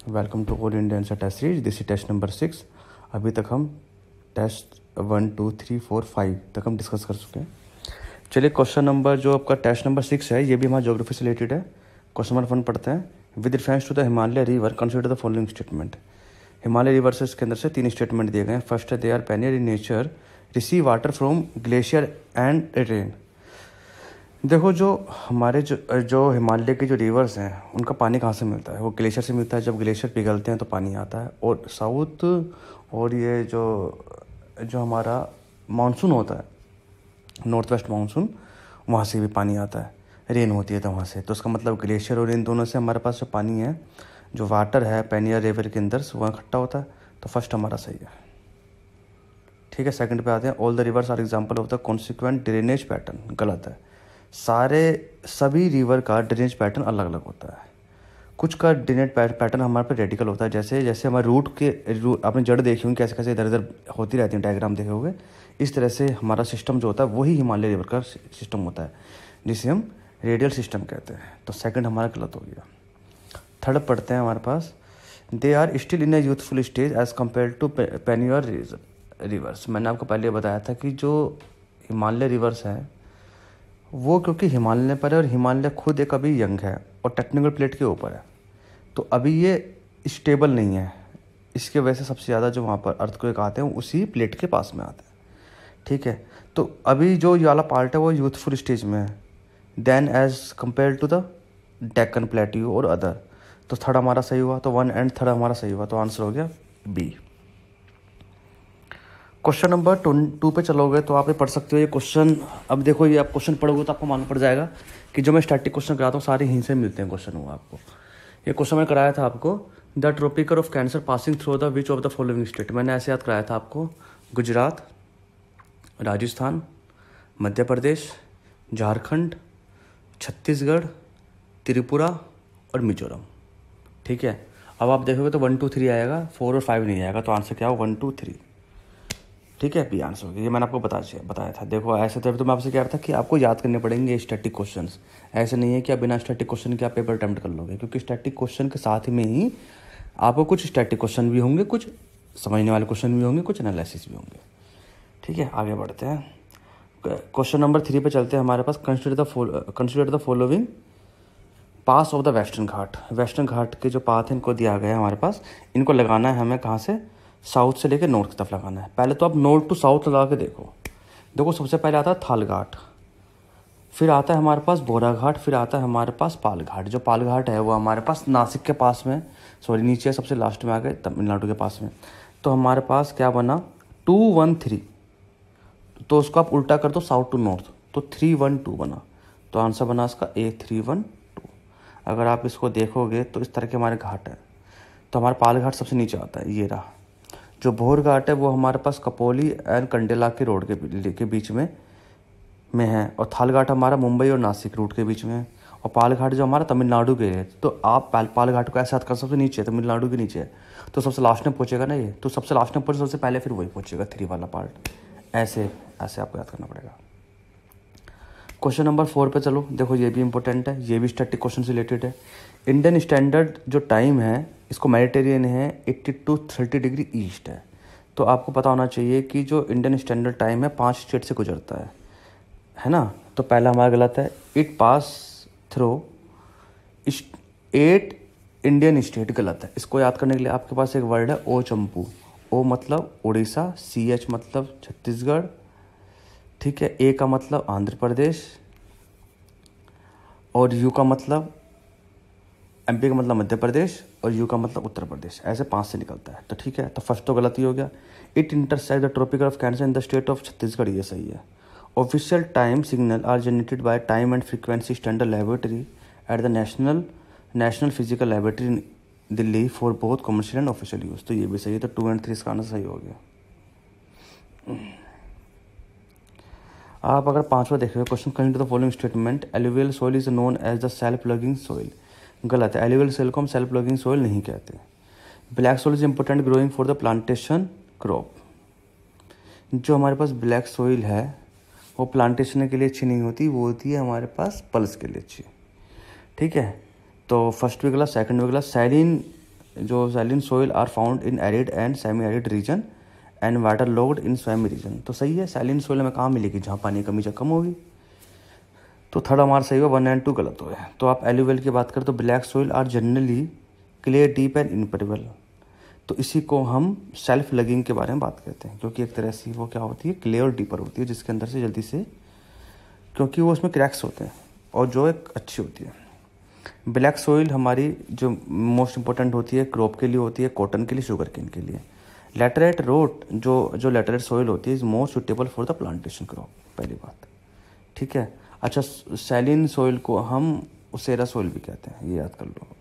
Welcome to all India answer test series. This is test number 6। अभी तक हम test 1, 2, 3, 4, 5 तक हम डिस्कस कर चुके हैं। चलिए क्वेश्चन नंबर जो आपका टेस्ट नंबर 6 है, ये भी हमारा ज्योग्राफी से रिलेटेड है। क्वेश्चन नंबर 1 पढ़ते हैं। With reference to the Himalaya river consider the following statement. Himalaya river से इसके अंदर से 3 स्टेटमेंट दिए गए हैं। फर्स्ट है they are perennial in nature, receive water from glacier and rain. देखो जो हमारे जो हिमालय के जो रिवर्स हैं उनका पानी कहाँ से मिलता है? वो ग्लेशियर से मिलता है। जब ग्लेशियर पिघलते हैं तो पानी आता है। और साउथ और ये जो जो हमारा मानसून होता है, नॉर्थ वेस्ट मानसून, वहाँ से भी पानी आता है। रेन होती है तो वहाँ से, तो उसका मतलब ग्लेशियर और रेन दोनों से हमारे पास जो पानी है, जो वाटर है पेनियर रिवर के अंदर से, वहाँ इकट्ठा होता है। तो फर्स्ट हमारा सही है। ठीक है, सेकंड पे आते हैं। All the rivers are example of the consequent drainage pattern. गलत है। सभी रिवर का ड्रेनेज पैटर्न अलग अलग होता है। कुछ का ड्रेनेज पैटर्न हमारे पे रेडिकल होता है। जैसे जैसे हमारे रूट आपने जड़ देखी होंगी कैसे कैसे इधर इधर होती रहती है, डायग्राम देखे होंगे। इस तरह से हमारा सिस्टम जो होता है वही हिमालय रिवर का सिस्टम होता है, जिसे हम रेडियल सिस्टम कहते हैं। तो सेकंड हमारा गलत हो गया। थर्ड पढ़ते हैं हमारे पास। They are still in a youthful stage as compare to perennial rivers. मैंने आपको पहले बताया था कि जो हिमालय रिवर्स हैं वो क्योंकि हिमालय पर है और हिमालय खुद एक अभी यंग है और टेक्निकल प्लेट के ऊपर है, तो अभी ये स्टेबल नहीं है। इसके वजह से सबसे ज़्यादा जो वहाँ पर अर्थक्वेक आते हैं उसी प्लेट के पास में आते हैं। ठीक है, तो अभी जो ये वाला पार्ट है वो यूथफुल स्टेज में है then as compare to the Deccan plateau और अदर। तो थर्ड हमारा सही हुआ। तो 1 एंड 3 हमारा सही हुआ। तो आंसर हो गया बी। क्वेश्चन नंबर 2 पे चलोगे तो आप ये पढ़ सकते हो ये क्वेश्चन। अब देखो, ये आप क्वेश्चन पढ़ोगे तो आपको मालूम पड़ जाएगा कि जो मैं स्टैटिक क्वेश्चन कराता हूँ सारे यहीं से मिलते हैं क्वेश्चन हुआ आपको। ये क्वेश्चन मैं कराया था आपको, the tropical of cancer passing through the which of the following state. मैंने ऐसे याद कराया था आपको, गुजरात, राजस्थान, मध्य प्रदेश, झारखंड, छत्तीसगढ़, त्रिपुरा और मिजोरम। ठीक है, अब आप देखोगे तो 1, 2, 3 आएगा, 4 और 5 नहीं आएगा। तो आंसर क्या हो? 1, 2, 3। ठीक है, बी आंसर होगा। ये मैंने आपको बताया था। देखो ऐसे तो मैं आपसे कह रहा था कि आपको याद करने पड़ेंगे स्टैटिक क्वेश्चंस। ऐसे नहीं है कि आप बिना स्टैटिक क्वेश्चन के आप पेपर अटेम्प्ट कर लोगे, क्योंकि स्टैटिक क्वेश्चन के साथ में ही आपको कुछ स्टैटिक क्वेश्चन भी होंगे, कुछ समझने वाले क्वेश्चन भी होंगे, कुछ एनालिसिस भी होंगे। ठीक है, आगे बढ़ते हैं। क्वेश्चन नंबर 3 पे चलते हैं हमारे पास। Consider the following pass of the Western Ghat. Western Ghat के जो पाथ है इनको दिया गया है हमारे पास। इनको लगाना है हमें कहाँ से? साउथ से लेकर नॉर्थ की तरफ लगाना है। पहले तो आप नॉर्थ टू साउथ लगा के देखो सबसे पहले आता है थाल घाट, फिर आता है हमारे पास बोरा घाट, फिर आता है हमारे पास पाल घाट। जो पाल घाट है वो हमारे पास नासिक के पास में, सॉरी नीचे सबसे लास्ट में आ गए, तमिलनाडु के पास में। तो हमारे पास क्या बना? 2, 1, 3। तो उसको आप उल्टा कर दो साउथ टू नॉर्थ, तो 3, 1, 2 बना। तो आंसर बना इसका A, 3, 1, 2। अगर आप इसको देखोगे तो इस तरह के हमारे घाट हैं। तो हमारा पाल घाट सबसे नीचे आता है, ये रहा। जो भोर घाट है वो हमारे पास कपोली एंड कंडेला के रोड के बीच में है। और थाल घाट हमारा मुंबई और नासिक रूट के बीच में है। और पाल घाट जो हमारा तमिलनाडु के है। तो आप पाल घाट को ऐसे याद कर, सबसे नीचे तमिलनाडु के नीचे है, तो सबसे लास्ट में पहुंचेगा ना ये। तो सबसे लास्ट में पहुंचे सबसे पहले फिर वही पहुंचेगा 3 वाला पार्ट। ऐसे ऐसे आपको याद करना पड़ेगा। क्वेश्चन नंबर 4 पे चलो। देखो ये भी इंपॉर्टेंट है, ये भी स्टैटिक क्वेश्चन से रिलेटेड है। इंडियन स्टैंडर्ड जो टाइम है इसको मेडिटेरियन है, 80 to 30 डिग्री ईस्ट है। तो आपको पता होना चाहिए कि जो इंडियन स्टैंडर्ड टाइम है 5 स्टेट से गुजरता है ना। तो पहला हमारा गलत है। It pass through 8 Indian state, गलत है। इसको याद करने के लिए आपके पास एक वर्ड है ओ चंपू। ओ मतलब उड़ीसा, CH मतलब छत्तीसगढ़, ठीक है, ए का मतलब आंध्र प्रदेश, और यू का मतलब MP का मतलब मध्य प्रदेश, और यू का मतलब उत्तर प्रदेश। ऐसे 5 से निकलता है। तो ठीक है, तो फर्स्ट तो गलत ही हो गया। It intersect the tropical of Cancer in the state of Chhattisgarh, ये सही है। Official time signal are generated by time and frequency standard laboratory at the National Physical Laboratory Delhi for both commercial and official use. तो ये भी सही है। तो 2 and 3 इसका आंसर सही हो गया। आप अगर 5वां देखेंगे question, consider the following statement. Alluvial soil is known as the self ploughing soil. गलत है। एलुवियल सॉइल को हम सेल्फ प्लगिंग सॉइल नहीं कहते। Black soil is important growing for the plantation crop. जो हमारे पास ब्लैक सॉइल है वो प्लांटेशन के लिए अच्छी नहीं होती, वो होती है हमारे पास पल्स के लिए अच्छी। ठीक है, तो फर्स्ट भी गलत, सेकंड भी गलत। सैलिन जो saline soil are found in arid and semi arid region and water logged in swampy region. तो सही है, सैलिन सोइल में कहाँ मिलेगी, जहाँ पानी की कमी कम होगी। तो थर्ड हमारा सही हुआ, 1 एंड 2 गलत हुए। तो आप एलुवियल की बात करें तो black soil are generally clay deep and impermeable. तो इसी को हम सेल्फ लगिंग के बारे में बात करते हैं, क्योंकि एक तरह से वो क्या होती है, क्ले और डीपर होती है, जिसके अंदर से जल्दी से, क्योंकि वो उसमें क्रैक्स होते हैं और जो एक अच्छी होती है। ब्लैक सोइल हमारी जो मोस्ट इंपॉर्टेंट होती है क्रॉप के लिए होती है, कॉटन के लिए, शुगर केन के लिए। लैटराइट रोट जो लैटराइट सोइल होती है is more suitable for the plantation crop, पहली बात। ठीक है। अच्छा, सैलिन सोइल को हम उसेरा सोइल भी कहते हैं, ये याद कर लो।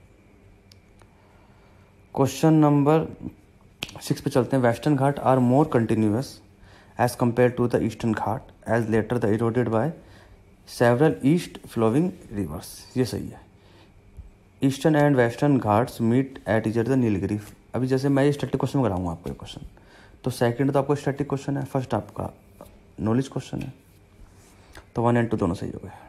क्वेश्चन नंबर 6 पे चलते हैं। Western Ghat are more continuous as compare to the Eastern Ghat as later the eroded by several east flowing rivers. ये सही है। Eastern and Western Ghats meet at each other Nilgiri. अभी जैसे मैं ये स्टैटिक क्वेश्चन में कराऊंगा आपको ये क्वेश्चन, तो सेकंड तो आपको स्टैटिक क्वेश्चन है, फर्स्ट आपका नॉलेज क्वेश्चन है। तो 1 एंड 2 दोनों सही हो गए।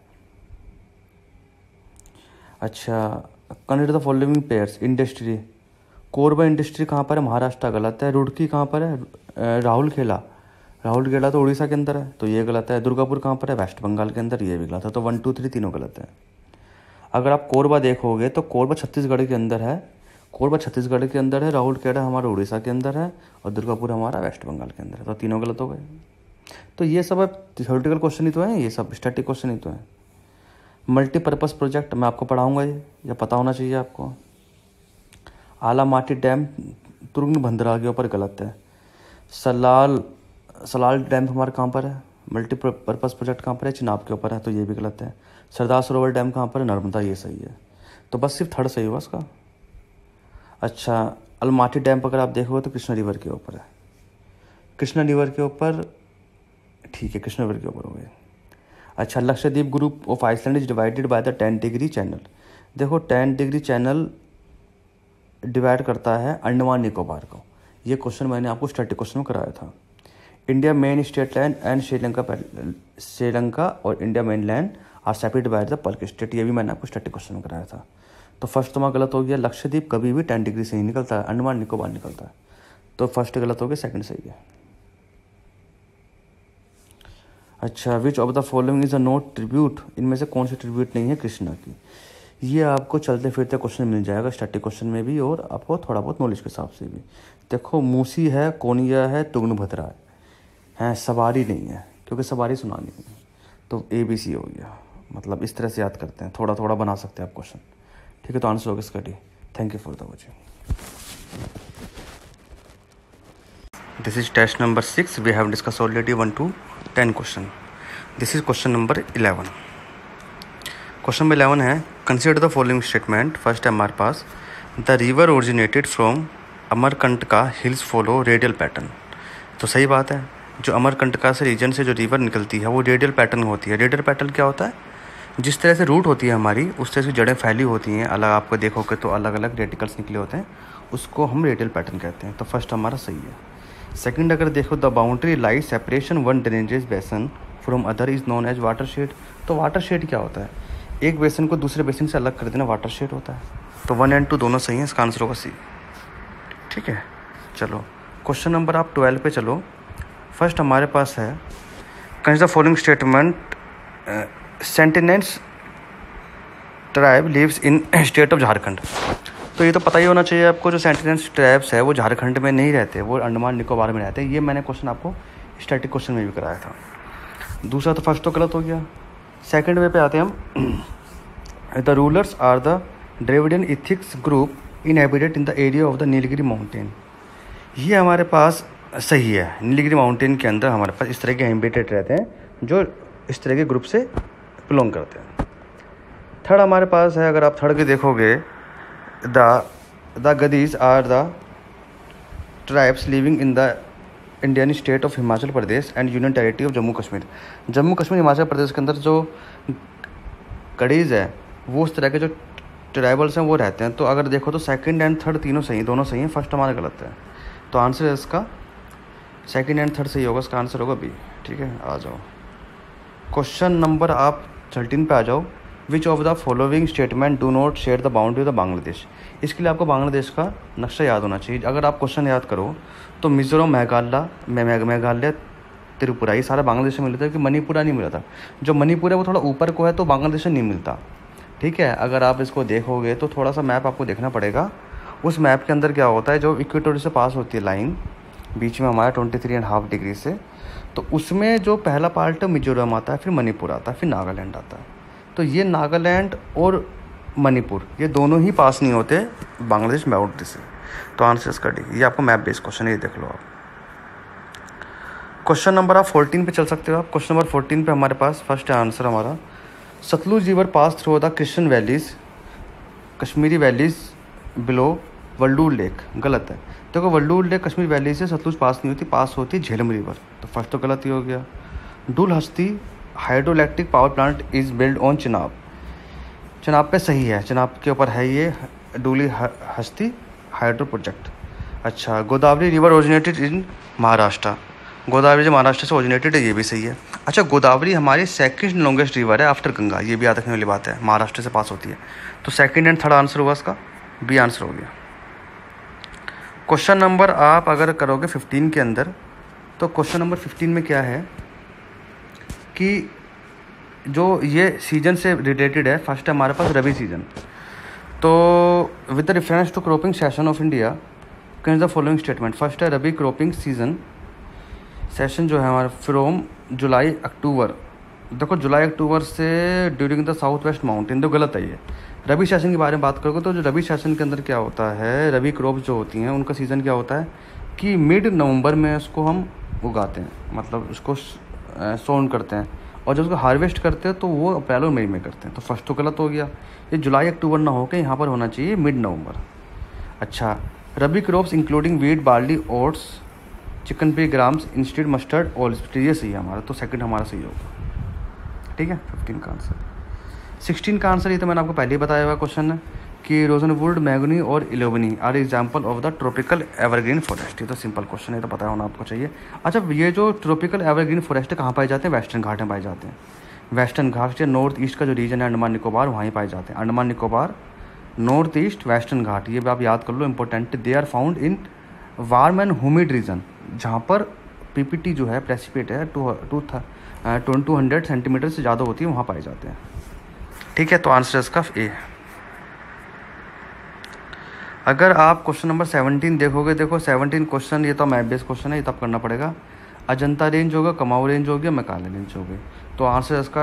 अच्छा, consider the following pairs. Industry, Korba industry कहाँ पर है, महाराष्ट्र, गलत है। रुड़की कहाँ पर है, राहुल खेला तो उड़ीसा के अंदर है, तो ये गलत है। दुर्गापुर कहाँ पर है, वेस्ट बंगाल के अंदर, ये भी गलत है। तो 1 2 3 तीनों गलत है। अगर आप कोरबा देखोगे तो कोरबा छत्तीसगढ़ के अंदर है, राहुल खेड़ा हमारा उड़ीसा के अंदर है और दुर्गापुर हमारा वेस्ट बंगाल के अंदर है। तो तीनों गलत हो गए। तो ये सब थ्योरेटिकल क्वेश्चन ही तो है, ये सब स्टैटिक क्वेश्चन ही तो है। मल्टीपर्पज़ प्रोजेक्ट मैं आपको पढ़ाऊंगा, ये पता होना चाहिए आपको। आला माटी डैम तुंगभद्रा के ऊपर, गलत है। सलाल डैम हमारा कहाँ पर है, मल्टीपर्पज़ प्रोजेक्ट कहाँ पर है, चिनाब के ऊपर है, तो ये भी गलत है। सरदार सरोवर डैम कहाँ पर है, नर्मदा, ये सही है। तो बस सिर्फ थर्ड सही होगा इसका। अच्छा, अलमाटी डैम पर अगर आप देखोगे तो कृष्णा रिवर के ऊपर है, कृष्णा रिवर के ऊपर, ठीक है, कृष्णा रिवर के ऊपर हो गया। अच्छा, Lakshadweep group of island is divided by the 10 degree channel. देखो 10 डिग्री चैनल डिवाइड करता है अंडमान निकोबार को। ये क्वेश्चन मैंने आपको स्टैटिक क्वेश्चन में कराया था। India main state land and Sri Lanka और India main land are separated by the Palk strait, ये भी मैंने आपको स्टैटिक क्वेश्चन में कराया था। तो फर्स्ट तुम्हारा गलत हो गया, लक्षद्वीप कभी भी 10 डिग्री से ही निकलता है, अंडमान निकोबार निकलता है। तो फर्स्ट गलत हो गया, सेकंड सही है। अच्छा, which of the following is a not tribute, इनमें से कौन सी ट्रिब्यूट नहीं है कृष्णा की। ये आपको चलते फिरते क्वेश्चन मिल जाएगा स्टैटिक क्वेश्चन में भी और आपको थोड़ा बहुत नॉलेज के हिसाब से भी। देखो मूसी है, कोनिया है, तुंगभद्रा है, सवारी नहीं है क्योंकि सवारी सुनानी है। तो ABC हो गया, मतलब इस तरह से याद करते हैं, थोड़ा थोड़ा बना सकते हैं आप क्वेश्चन। ठीक है, तो आंसर होगा इसका D. Thank you for the watching. This is test number 6। We have discuss already 1 to 10 question. This is question number 11। Question number 11 है, consider the following statement. First है हमारे पास, the river originated from Amarkantaka hills follow radial pattern. तो सही बात है, जो अमरकंटका से रीजन से जो रिवर निकलती है वो रेडियल पैटर्न होती है। रेडियल पैटर्न क्या होता है, जिस तरह से रूट होती है हमारी उस तरह से जड़ें फैली होती हैं, अलग आपको देखोगे तो अलग अलग रेडिकल्स निकले होते हैं, उसको हम रेडियल पैटर्न कहते हैं। तो फर्स्ट हमारा सही है। सेकंड अगर देखो, the boundary line separation one drainage basin from other is known as water shed. तो वाटर शेड क्या होता है, एक बेसन को दूसरे बेसन से अलग कर देना वाटर शेड होता है। तो 1 and 2 दोनों सही हैं, इसका आंसर होगा सी। ठीक है, चलो क्वेश्चन नंबर आप 12 पे चलो। फर्स्ट हमारे पास है, consider the following statement, Sentinels tribe lives in state of Jharkhand. तो ये तो पता ही होना चाहिए आपको, जो सेंटिनेंट्स ट्राइब्स है वो झारखंड में नहीं रहते, वो अंडमान निकोबार में रहते हैं। ये मैंने क्वेश्चन आपको स्टैटिक क्वेश्चन में भी कराया था। दूसरा तो फर्स्ट तो गलत हो गया। सेकंड वे पे आते हैं हम, the rulers are the Dravidian ethics group inhabited in the area of the Nilgiri mountain. ये हमारे पास सही है, नीलगिरी माउंटेन के अंदर हमारे पास इस तरह के इनहेबिटेड रहते हैं जो इस तरह के ग्रुप से बिलोंग करते हैं। थर्ड हमारे पास है, अगर आप थर्ड के देखोगे, the Gaddis are the tribes living in the Indian state of Himachal Pradesh and union territory of Jammu Kashmir. Jammu Kashmir Himachal Pradesh के अंदर जो गडीज है वो उस तरह के जो ट्राइबल्स हैं वो रहते हैं। तो अगर देखो तो सेकंड एंड थर्ड तीनों सही, दोनों सही हैं, फर्स्ट हमारा गलत है। तो आंसर है इसका सेकंड एंड थर्ड सही होगा, इसका आंसर होगा बी। ठीक है, आ जाओ क्वेश्चन नंबर आप 13 पे आ जाओ। Which of the following statement do not share the boundary of the Bangladesh. इसके लिए आपको बांग्लादेश का नक्शा याद होना चाहिए। अगर आप क्वेश्चन याद करो तो मिज़ोरम, मेघालय, त्रिपुरा ये सारा बांग्लादेश में मिलता है, कि मणिपुरा नहीं मिला था। जो मणिपुर है वो थोड़ा ऊपर को है तो बांग्लादेश में नहीं मिलता। ठीक है, अगर आप इसको देखोगे तो थोड़ा सा मैप आपको देखना पड़ेगा। उस मैप के अंदर क्या होता है, जो इक्वेटर से पास होती है लाइन बीच में हमारा 23.5 डिग्री से, तो उसमें जो पहला पार्ट है मिजोरम आता है, फिर मणिपुर आता है, फिर नागालैंड आता है। तो ये नागालैंड और मणिपुर ये दोनों ही पास नहीं होते बांग्लादेश बाउंड्री से। तो आंसर इसका डी। ये आपको मैप बेस्ड क्वेश्चन है, ये देख लो आप। क्वेश्चन नंबर आप 14 पे चल सकते हो आप। क्वेश्चन नंबर 14 पे हमारे पास फर्स्ट आंसर हमारा, Sutlej river pass through the Christian valleys, Kashmiri valleys below Wular lake. गलत है। देखो वल्लूर लेक कश्मीर वैली से सतलुज पास नहीं होती, पास होती झेलम रिवर। तो फर्स्ट तो गलत ही हो गया। Dul Hasti hydroelectric power plant is build on Chenab. Chenab पे सही है, चिनाब के ऊपर है ये डुली हस्ती हाइड्रो प्रोजेक्ट। अच्छा, Godavari river originated in Maharashtra. Godavari जो महाराष्ट्र से ओरिजिनेटेड है, ये भी सही है। अच्छा, गोदावरी हमारी सेकंड लॉन्गेस्ट रिवर है आफ्टर गंगा, ये भी याद रखने वाली बात है, महाराष्ट्र से पास होती है। तो सेकंड एंड थर्ड आंसर हुआ इसका, बी आंसर हो गया। क्वेश्चन नंबर आप अगर करोगे 15 के अंदर, तो क्वेश्चन नंबर 15 में क्या है कि जो ये सीजन से रिलेटेड है। फर्स्ट है हमारे पास रबी सीजन। तो with the reference to cropping session of India can the following statement. First है रबी क्रॉपिंग सीजन सेशन जो है हमारा फ्रॉम जुलाई अक्टूबर। देखो जुलाई अक्टूबर से during the south west mountain, तो गलत है ये। रबी सेशन के बारे में बात करोगे तो जो रबी सेशन के अंदर क्या होता है, रबी क्रॉप जो होती हैं उनका सीज़न क्या होता है कि मिड नवंबर में उसको हम उगाते हैं, मतलब उसको सोन करते हैं, और जब उसको हार्वेस्ट करते हैं तो वो अप्रैल और मई में करते हैं। तो फर्स्ट तो गलत हो गया, ये जुलाई अक्टूबर ना होकर यहाँ पर होना चाहिए मिड नवंबर। अच्छा, Rabi crops including wheat, barley, oats, chicken pea grams, instead mustard, olive. ये सही है हमारा, तो सेकंड हमारा सही होगा। ठीक है, 15 का आंसर। 16 का आंसर ये तो मैंने आपको पहले ही बताया हुआ क्वेश्चन है कि रोजनवुड, मैगनी और ebony are example of the tropical evergreen forest. ये तो सिंपल क्वेश्चन है, तो पता होना आपको चाहिए। अच्छा, ये जो ट्रॉपिकल एवरग्रीन फॉरेस्ट कहाँ पाए जाते हैं, वेस्टर्न घाट में पाए जाते हैं। वेस्टर्न घाट या नॉर्थ ईस्ट का जो रीजन है अंडमान निकोबार, वहीं पाए जाते हैं। Andaman Nicobar, north east, Western Ghat, ये भी आप याद कर लो, important. They are found in warm and humid region, जहाँ पर पीपीटी जो है प्रेसिपिट है 200 सेंटीमीटर से ज़्यादा होती है, वहाँ पाए जाते हैं। ठीक है, तो आंसर इसका ए। अगर आप क्वेश्चन नंबर 17 देखोगे, देखो 17 क्वेश्चन ये तो मैप बेस्ड क्वेश्चन है, ये तो आप करना पड़ेगा। अजंता रेंज होगा, कमाऊ रेंज हो गया, मेघालय रेंज हो गई। तो आंसर इसका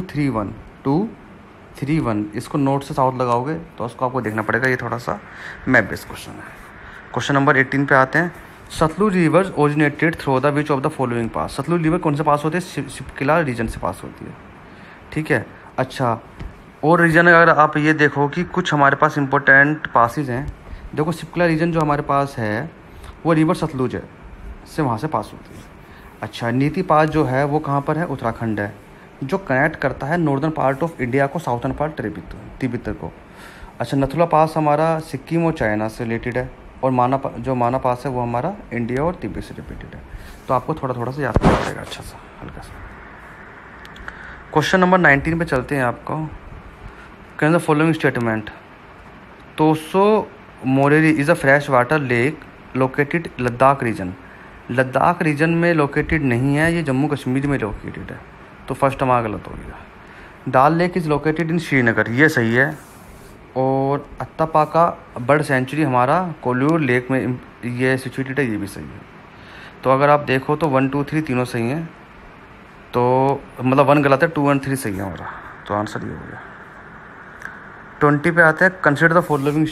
231। इसको नॉर्थ से साउथ लगाओगे तो उसको आपको देखना पड़ेगा, ये थोड़ा सा मैप बेस्ड क्वेश्चन है। क्वेश्चन नंबर 18 पे आते हैं। Sutlej river originated through the which of the following pass. Sutlej river कौन से पास होती है, शिपकिला रीजन से पास होती है। ठीक है, अच्छा, और रीजन अगर आप ये देखो कि कुछ हमारे पास इंपॉर्टेंट पासेज हैं। देखो शिपकिला रीजन जो हमारे पास है वो रिवर सतलुज है से वहाँ से पास होती है। अच्छा, नीति पास जो है वो कहाँ पर है, उत्तराखंड है, जो कनेक्ट करता है नॉर्दर्न पार्ट ऑफ इंडिया को साउथर्न पार्ट तिब्बत को। अच्छा, नथुला पास हमारा सिक्किम और चाइना से रिलेटेड है, और माना पास है वो हमारा इंडिया और तिब्बत से रिलेटेड है। तो आपको थोड़ा सा याद करना पड़ेगा, अच्छा सा हल्का सा। क्वेश्चन नंबर 19 पे चलते हैं। आपको can the following statement. Tso Moriri is a fresh water lake located Ladakh region. Ladakh region में लोकेटेड नहीं है, ये जम्मू कश्मीर में लोकेटेड है। तो फर्स्ट हमारा गलत हो गया। Dal lake is located in Srinagar, ये सही है। और अत्तापाका बर्ड सेंचुरी हमारा कोल्लूर लेक में ये सिचुएटेड है, ये भी सही है। तो अगर आप देखो तो 1 2 3 तीनों सही हैं, तो मतलब 1 गलत है, 2 और 3 सही है हमारा। तो आंसर ये हो गया। 20 पे आते हैं। Consider the following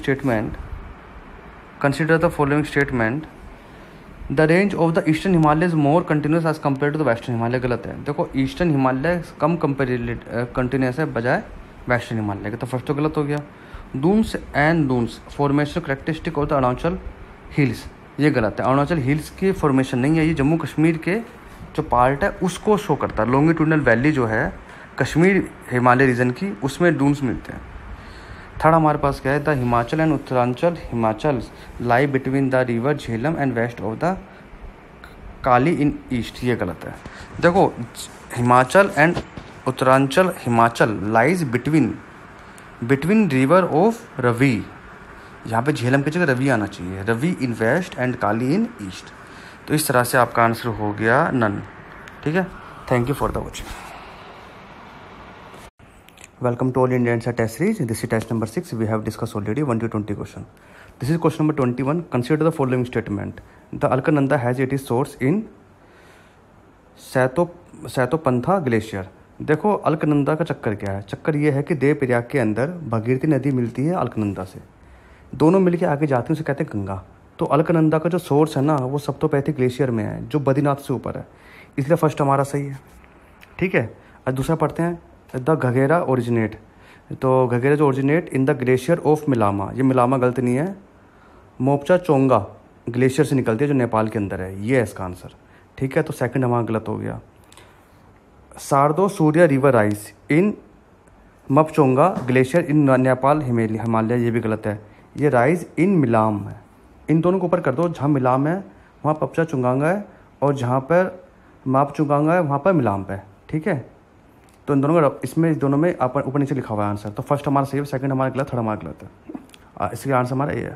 statement. The range of the eastern Himalaya is more continuous as compare to the western Himalaya. गलत है। देखो ईस्टर्न हिमालय कम कंटिन्यूस है बजाय वेस्टर्न हिमालय के। तो फर्स्ट तो गलत हो गया। Duns and duns formation characteristic of the Arunachal hills, ये गलत है। अरुणाचल हिल्स की फॉर्मेशन नहीं है, ये जम्मू कश्मीर के जो पार्ट है उसको शो करता है। लॉन्गिट्यूडनल वैली जो है कश्मीर हिमालय रीजन की, उसमें डून्स मिलते हैं। थर्ड हमारे पास क्या है, the Himachal and Uttaranchal Himachal lie between the river Jhelum and west of the Kali in east, ये गलत है। देखो Himachal and Uttaranchal Himachal lies between river of Ravi. यहाँ पे झेलम की जगह रवि आना चाहिए, Ravi in west and Kali in east. तो इस तरह से आपका आंसर हो गया नन। ठीक है, thank you for the watching. Welcome to all Indian test series. This is test number 6। We have discuss already 1 to 20 question. This is question number 21। Consider the following statement. The Alaknanda has it is source in Satopantha glacier. देखो अलकनंदा का चक्कर क्या है, चक्कर ये है कि देवप्रयाग के अंदर भगीरथी नदी मिलती है अलकनंदा से, दोनों मिलके आगे जाते हैं, उसे कहते हैं गंगा। तो अलकनंदा का जो सोर्स है ना वो सप्तोपैथी ग्लेशियर में है जो बद्रीनाथ से ऊपर है, इसलिए फर्स्ट हमारा सही है। ठीक है, और दूसरा पढ़ते हैं द घगेरा ओरिजिनेट। तो घगेरा जो originate in the glacier of Milama, ये मिलामा गलत नहीं है, मोपचा चोंगा ग्लेशियर से निकलती है जो नेपाल के अंदर है, ये है इसका आंसर। ठीक है, तो सेकंड हमारा गलत हो गया। सारदो सूर्य river rise in Mapchonga glacier in Nepal Himalaya, ये भी गलत है, ये राइज इन मिलाम है। इन दोनों को ऊपर कर दो, जहाँ मिलाम है वहाँ पपचा चुंगांगा है और जहाँ पर माप चुंगांगा है वहाँ पर मिलाम है। ठीक है, तो इन दोनों का इसमें दोनों में ऊपर नीचे लिखा हुआ है आंसर। तो फर्स्ट हमारा सही है, सेकंड हमारा गलत, थर्ड हमारा गलत है। इसके आंसर हमारा ये है।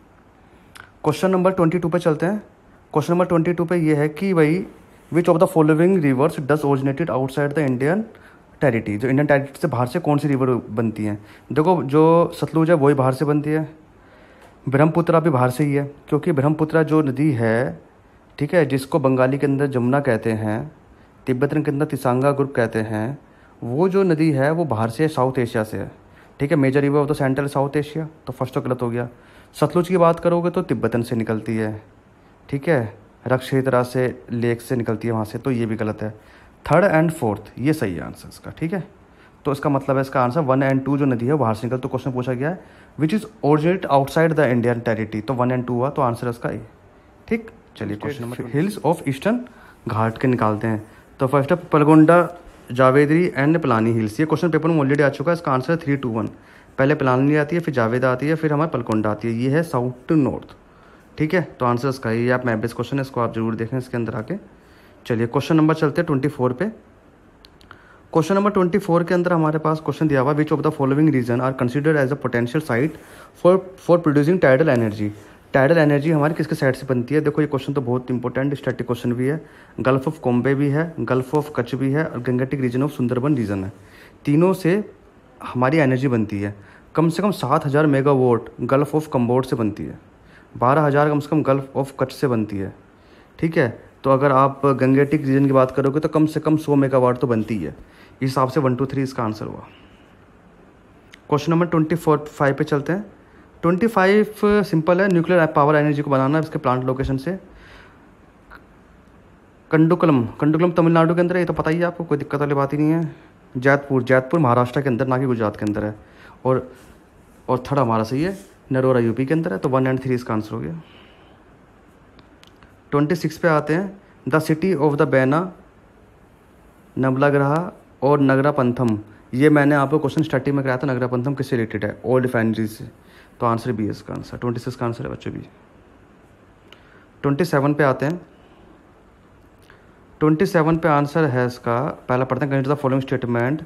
क्वेश्चन नंबर 22 पे चलते हैं। क्वेश्चन नंबर 22 पे ये है कि भाई which of the following rivers does originated outside the Indian territory. जो इंडियन टेरिटरी से बाहर से कौन सी रिवर बनती हैं? देखो जो सतलुज है वही बाहर से बनती है, ब्रह्मपुत्रा भी बाहर से ही है, क्योंकि ब्रह्मपुत्रा जो नदी है, ठीक है, जिसको बंगाली के अंदर जमुना कहते हैं, तिब्बतन के अंदर तिसांगा ग्रुप कहते हैं, वो जो नदी है वो बाहर से साउथ एशिया से है। ठीक है, major river of the central south Asia, तो फर्स्ट तो गलत हो गया। सतलुज की बात करोगे तो तिब्बतन से निकलती है। ठीक है, रक्षेत्रा से लेक से निकलती है वहाँ से, तो ये भी गलत है। थर्ड एंड फोर्थ ये सही है आंसर इसका। ठीक है, तो इसका मतलब है इसका आंसर 1 and 2 जो नदी है बाहर से निकल। तो क्वेश्चन पूछा गया है which is originate outside the Indian territory, तो 1 and 2 हुआ, तो आंसर इसका ए। ठीक, चलिए question number hills of eastern Ghat के निकालते हैं। तो फर्स्ट है पलगोंडा, जावेदरी एंड पलानी हिल्स। ये क्वेश्चन पेपर में ऑलरेडी आ चुका है, इसका आंसर है 3 to 1। पहले पलानी आती है, फिर जावेदा आती है, फिर हमारे पलकोंडा आती है। ये है साउथ टू नॉर्थ। ठीक है, तो आंसर इसका ये आप मैप बेस्ड क्वेश्चन है, इसको आप जरूर देखें इसके अंदर आके। चलिए क्वेश्चन नंबर चलते हैं 24 पे। क्वेश्चन नंबर 24 के अंदर हमारे पास क्वेश्चन दिया हुआ which of the following region are considered as a potential site for producing tidal energy. Tidal energy हमारी किसके साइड से बनती है? देखो ये क्वेश्चन तो बहुत इंपॉर्टेंट स्टैटिक क्वेश्चन भी है। गल्फ ऑफ कॉम्बे भी है, गल्फ ऑफ कच्छ भी है और Gangetic region of Sundarban region है। तीनों से हमारी एनर्जी बनती है। कम से कम 7000 मेगावाट गल्फ ऑफ कम्बोड से बनती है, 12000 कम से कम गल्फ ऑफ कच्छ से बनती है। ठीक है, तो अगर आप गंगेटिक रीजन की बात करोगे तो कम से कम 100 मेगावाट तो बनती है। इस हिसाब से 1 2 3 इसका आंसर हुआ। क्वेश्चन नंबर 25 पे चलते हैं। 25 सिंपल है, न्यूक्लियर पावर एनर्जी को बनाना है इसके प्लांट लोकेशन से। कंडुकलम तमिलनाडु के अंदर है, ये तो पता ही है आपको, कोई दिक्कत वाली बात ही नहीं है। जैतपुर महाराष्ट्र के अंदर, ना कि गुजरात के अंदर है। और थर्ड हमारा सही है, नरोरा यूपी के अंदर है, तो 1 and 3 इसका आंसर हो गया। 26 पे आते हैं। द सिटी ऑफ द बैना, नबलाग्रहा और नगरापंथम। ये मैंने आपको क्वेश्चन स्टार्टिंग में कराया था, नगरापंथम किससे रिलेटेड है? ओल्ड रिफाइनरी से, तो आंसर बी है इसका आंसर। 26 का आंसर है बच्चों बी। 27 पे आते हैं। 27 पे आंसर है इसका, पहला पढ़ते हैं consider the following statement.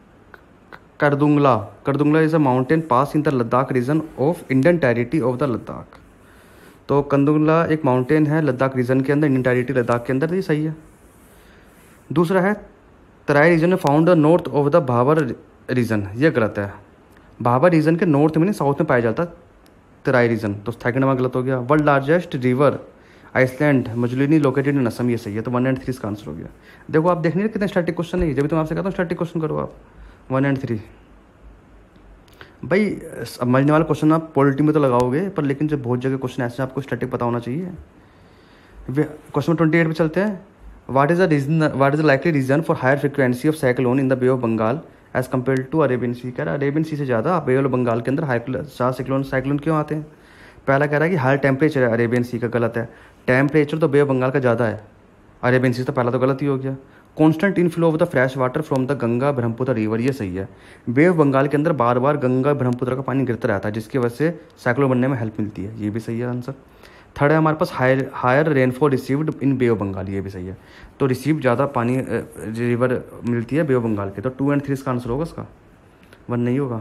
Khardungla is a mountain pass in the Ladakh region of Indian territory of the Ladakh. तो कंदुंगला एक माउंटेन है लद्दाख रीजन के अंदर, इंडियन टेरिटरी लद्दाख के अंदर, तो ये सही है। दूसरा है तराई रीजन में found the north of the Bhabar region, ये गलत है। भाबर रीजन के नॉर्थ में नहीं साउथ में पाया जाता तराई रीजन, तो सेकंड में गलत हो गया। World largest river island Majuli located in Assam, ये सही है, तो 1 and 3 इसका आंसर हो गया। देखो आप देख नहीं कितने स्टैटिक क्वेश्चन है, जब भी तुम आपसे कहता हूँ स्टैटिक क्वेश्चन करो आप। 1 and 3 भाई समझने वाला क्वेश्चन आप पॉलिटी में तो लगाओगे, पर लेकिन जब बहुत जगह क्वेश्चन ऐसे आपको स्टैटिक पता होना चाहिए। क्वेश्चन 28 पे चलते हैं। What is the likely region for higher frequency of cyclone in the Bay of Bengal as compare to Arabian Sea? कह रहा है अरेबियन सी से ज़्यादा बे ऑफ बंगाल के अंदर ज़्यादा साइक्लोन क्यों आते हैं? पहला कह रहा है कि हायर टेम्परेचर है अरेबियन सी का, गलत है। टेम्परेचर तो बे ऑफ बंगाल का ज़्यादा है, अरेबियन सी तो पहला तो गलत ही हो गया। Constant inflow of the fresh water from the Ganga Brahmaputra river, ये सही है। बे ऑफ बंगाल के अंदर बार बार गंगा ब्रह्मपुत्र का पानी गिरता रहता है, जिसकी वजह से साइक्लोन बनने में हेल्प मिलती है, ये भी सही है आंसर। थर्ड है हमारे पास higher rainfall received in Bay of Bengal, ये भी सही है। तो रिसीव ज़्यादा पानी रिवर मिलती है बे ऑफ बंगाल के, तो 2 और 3 इसका आंसर होगा इसका, 1 नहीं होगा।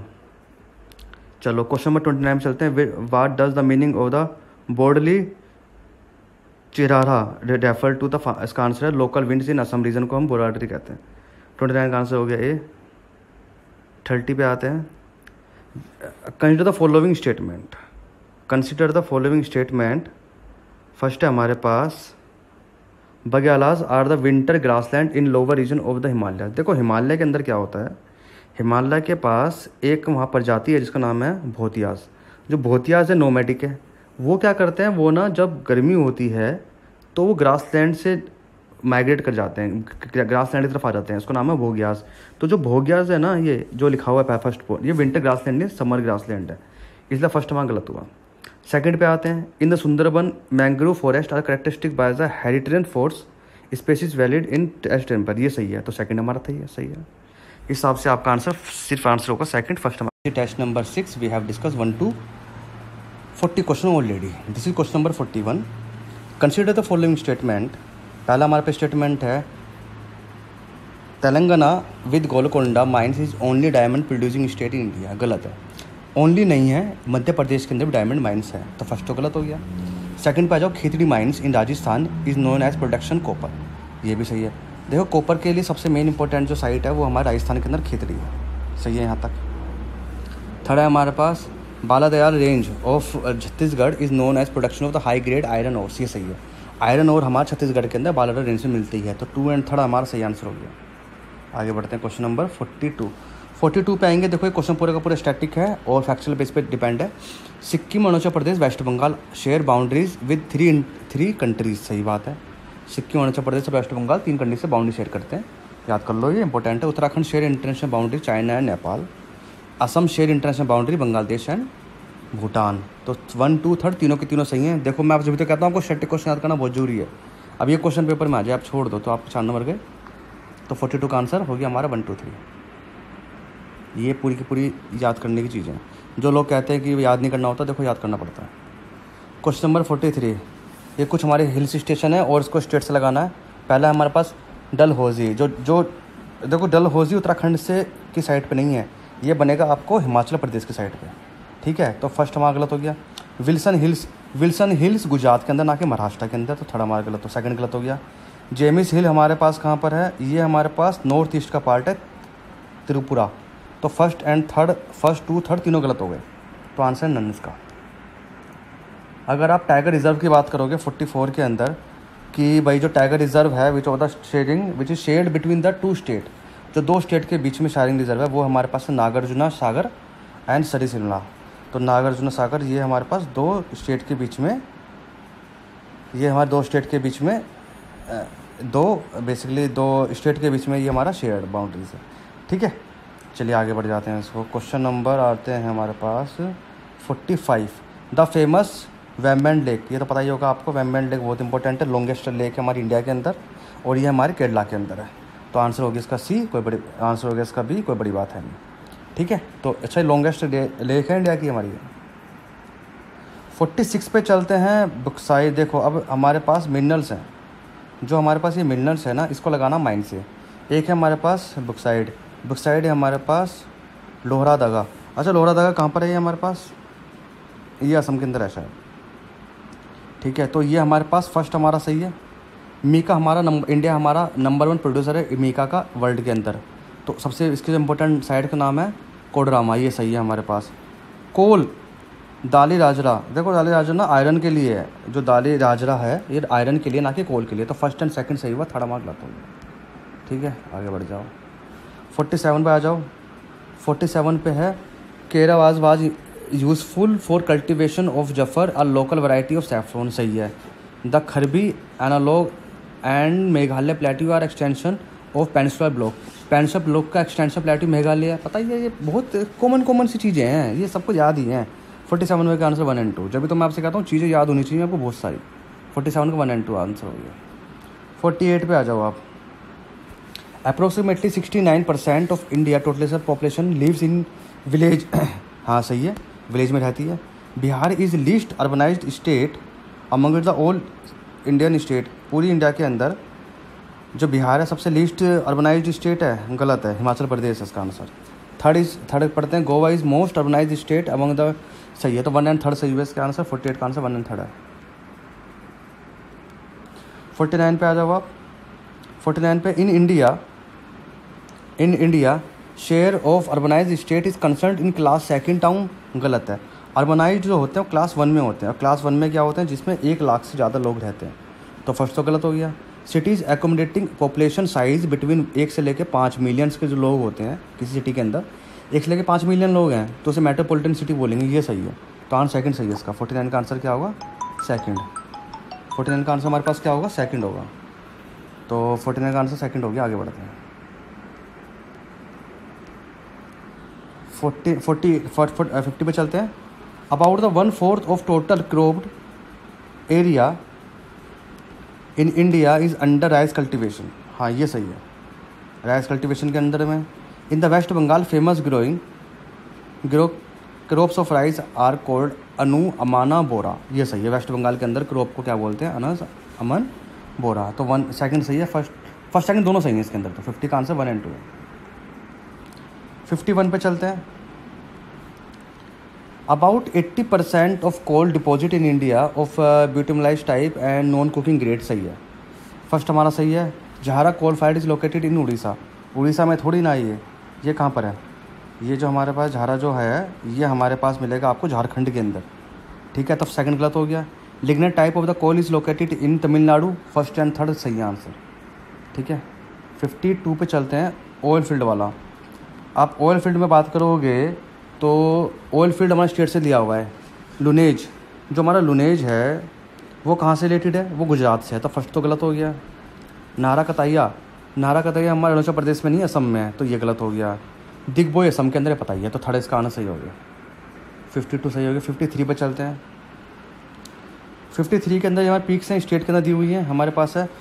चलो क्वेश्चन नंबर 29 में चलते हैं। What does the meaning of the Bardoli Chheerha refer to the, इसका आंसर है local winds in Assam region को हम बोराडरी कहते हैं। 29 का आंसर हो गया ए। 30 पे आते हैं। Consider the following statement, consider the following statement. First है हमारे पास bugyals are the winter grassland in lower region of the Himalaya. देखो हिमालय के अंदर क्या होता है, हिमालय के पास एक वहाँ प्रजाति है जिसका नाम है भोतियास। जो भोतियास है नोमैडिक है, वो क्या करते हैं, वो ना जब गर्मी होती है तो वो ग्रासलैंड से माइग्रेट कर जाते हैं, ग्रासलैंड की तरफ आ जाते हैं, उसका नाम है भोग्यास। तो जो भोग्यास है ना, ये जो लिखा हुआ है फर्स्ट पर, ये विंटर ग्रासलैंड नहीं समर ग्रासलैंड है, इसलिए फर्स्ट वहाँ गलत हुआ। सेकंड पे आते हैं। In the Sundarban mangrove forest are characteristic by the heritiera force species valid in test temper, ये सही है। तो सेकंड हमारा सही है। इस हिसाब से आपका आंसर सिर्फ आंसर होगा सेकंड। फर्स्ट हमारे test number 6 we have discuss 1 to 40 question already. This is question number 41। Consider the following statement. पहला हमारे पे स्टेटमेंट है Telangana with Golconda mines is only diamond producing state in India, गलत है। ओनली नहीं है, मध्य प्रदेश के अंदर भी डायमंड माइंस है, तो फर्स्ट तो गलत हो गया। सेकंड पे आ जाओ, Khetri mines in Rajasthan is known as production copper, ये भी सही है। देखो कॉपर के लिए सबसे मेन इंपॉर्टेंट जो साइट है वो हमारे राजस्थान के अंदर खेतड़ी है, सही है यहाँ तक। थर्ड है हमारे पास Bailadila range of Chhattisgarh is known as production of the high grade iron ore, ये सही है। आयरन ओर हमारे छत्तीसगढ़ के अंदर बालादयाल रेंज में मिलती है, तो 2 और 3 हमारा सही आंसर हो गया। आगे बढ़ते हैं क्वेश्चन नंबर 42 पे आएंगे। देखो ये क्वेश्चन पूरे का पूरा स्टैटिक है और फैक्चुअल बेस पे डिपेंड है। Sikkim, Arunachal Pradesh, west Bengal share boundaries with 3 countries, सही बात है। सिक्किम, अरुणाचल प्रदेश और वेस्ट बंगाल 3 कंट्री से बाउंड्री शेयर करते हैं, याद कर लो, ये इंपॉर्टेंट है। Uttarakhand share international boundary China and Nepal. Assam share international boundary Bangladesh and Bhutan. तो 1, 2, 3 तीनों के तीनों सही हैं। देखो मैं आपसे भी तो कहता हूँ आपको स्टैटिक क्वेश्चन याद करना बहुत जरूरी है। अब ये क्वेश्चन पेपर में आ जाए, आप छोड़ दो तो आप 4 नंबर गए। तो 42 का आंसर हो गया हमारा 1, 2, 3। ये पूरी की पूरी याद करने की चीज़ें। जो लोग कहते हैं कि याद नहीं करना होता, देखो याद करना पड़ता है। क्वेश्चन नंबर 43, ये कुछ हमारे हिल्स स्टेशन है और इसको स्टेट से लगाना है। पहला हमारे पास डलहौजी, जो देखो डलहौजी उत्तराखंड से की साइड पे नहीं है, ये बनेगा आपको हिमाचल प्रदेश की साइड पे, ठीक है। तो फर्स्ट हमारा गलत हो गया। विल्सन हिल्स गुजरात के अंदर, ना कि महाराष्ट्र के अंदर, तो थर्ड हमारा गलत हो, सेकंड गलत हो गया। जेमिस हिल हमारे पास कहाँ पर है, ये हमारे पास नॉर्थ ईस्ट का पार्ट है, त्रिपुरा। तो फर्स्ट 2, 3 तीनों गलत हो गए, तो आंसर नन इसका। अगर आप टाइगर रिजर्व की बात करोगे 44 के अंदर कि भाई जो टाइगर रिजर्व है which of the sharing which is shared between the 2 state, जो 2 स्टेट के बीच में शेयरिंग रिजर्व है वो हमारे पास नागार्जुना सागर एंड सरिसिला। तो नागार्जुना सागर ये हमारे पास 2 स्टेट के बीच में, ये हमारे 2 स्टेट के बीच में 2 स्टेट के बीच में ये हमारा शेयर्ड बाउंड्रीज है, ठीक है। चलिए आगे बढ़ जाते हैं इसको। क्वेश्चन नंबर आते हैं हमारे पास 45। द फेमस वेम्बैंड लेक, ये तो पता ही होगा आपको, वेम्बैंड लेक बहुत इंपॉर्टेंट है, लॉन्गेस्ट लेक है हमारी इंडिया के अंदर और ये हमारे केरला के अंदर है। तो आंसर हो गया इसका सी, कोई बड़ी आंसर हो गया इसका बी, कोई बड़ी बात है नहीं, ठीक है। तो अच्छा लॉन्गेस्ट लेक है इंडिया की हमारी। 46 पे चलते हैं। बक्साइड, देखो अब हमारे पास मिनरल्स हैं, जो हमारे पास ये मिनरल्स है ना, इसको लगाना माइन से। एक है हमारे पास बक्साइड है हमारे पास लोहरादगा। अच्छा लोहरादगा कहाँ पर है ये हमारे पास, ये असम के अंदर है शायद, ठीक है। तो ये हमारे पास फर्स्ट हमारा सही है। मीका हमारा इंडिया हमारा नंबर 1 प्रोड्यूसर है मीका का वर्ल्ड के अंदर। तो सबसे इसके जो इम्पोर्टेंट साइड का नाम है कोडरामा, ये सही है हमारे पास। कोल दाली राजरा, देखो दाली राजरा ना आयरन के लिए है, जो दाली राजरा है ये आयरन के लिए ना कि कोल के लिए। तो फर्स्ट एंड सेकंड सही हुआ, थर्ड मार्क लाता हूँ, ठीक है। आगे बढ़ जाओ, 47 पे आ जाओ। 47 पे है karewas was useful for cultivation of zafran a local variety of saffron, सही है। The Karbi Anglong and Meghalaya plateau are extension of peninsular block का एक्सटेंशन प्लेट्यू मेघालय है, पता ही है। ये बहुत कॉमन सी चीज़ें हैं, ये सबको याद ही हैं। 47 में का आंसर 1 और 2। जब भी तो मैं आपसे कहता हूँ चीज़ें याद होनी चाहिए आपको बहुत सारी। 47 का 1 और 2 आंसर हो गया। 48 पे आ जाओ आप। Approximately 69% of India total population lives in village, हाँ सही है, विलेज में रहती है। Bihar is least urbanised state among the all Indian state, पूरी इंडिया के अंदर जो बिहार है सबसे लीस्ट अर्बनाइज्ड स्टेट है, गलत है, हिमाचल प्रदेश है इसका आंसर। थर्ड पढ़ते हैं, Goa is most urbanised state among the, सही है, तो 1 एंड 3 सही है इसका आंसर। 48 का आंसर 1 एंड 3 है। 49 पे आ जाओ आप। 49 पे, in India share of urbanised state is concern in class second town, गलत है। अर्बनाइज्ड जो होते हैं वो क्लास 1 में होते हैं, और क्लास 1 में क्या होते हैं, जिसमें 1 लाख से ज़्यादा लोग रहते हैं, तो फर्स्ट तो गलत हो गया। Cities accommodating population size between 1 से लेकर 5 मिलियंस के जो लोग होते हैं किसी सिटी के अंदर, 1 से लेकर 5 मिलियन लोग हैं तो उसे मेट्रोपॉलिटन सिटी बोलेंगे, ये सही है, तो आंसर सेकंड सही है इसका। 49 का आंसर क्या होगा, सेकंड। 49 का आंसर हमारे पास क्या होगा, सेकंड होगा, तो 49 का आंसर सेकंड हो गया। आगे बढ़ते हैं। 50 पे चलते हैं। About the 1/4 of total cropped area in India is under rice cultivation, हाँ ये सही है, राइस कल्टिवेशन के अंदर में। In the west Bengal famous crops of rice are called anu, aman, boro, ये सही है। वेस्ट बंगाल के अंदर क्रॉप को क्या बोलते हैं, अनस, अमन, बोरा, तो 1 सेकंड सही है। फर्स्ट सेकंड दोनों सही है इसके अंदर, तो 50 का आंसर 1 एंड 2 है। 51 पे चलते हैं। About 80% of coal deposit in India of bituminous type and non cooking grade, सही है। फर्स्ट हमारा सही है। Jharia coal field is located in Orissa, Orissa में थोड़ी ना ये कहाँ पर है, ये जो हमारे पास झारा जो है ये हमारे पास मिलेगा आपको झारखंड के अंदर, ठीक है, तब सेकंड गलत हो गया। Lignite type of the coal is located in Tamil Nadu, first and third सही आंसर, ठीक है। 52 पे चलते हैं, ऑयल फील्ड वाला। आप ऑयल फील्ड में बात करोगे तो ऑयल फील्ड हमारे स्टेट से लिया हुआ है। लुनेज, जो हमारा लुनेज है वो कहाँ से रिलेटेड है, वो गुजरात से है, तो फर्स्ट तो गलत हो गया। नारा कताइया हमारे अरुणाचल प्रदेश में नहीं, असम में है, तो ये गलत हो गया। दिग्बोय असम के अंदर है, पता ही है, तो थर्ड इसका आना सही हो गया। 52 सही हो गया। 53 पे चलते हैं। 53 के अंदर हमारे पीक्स हैं स्टेट के अंदर दी हुई हैं, हमारे पास है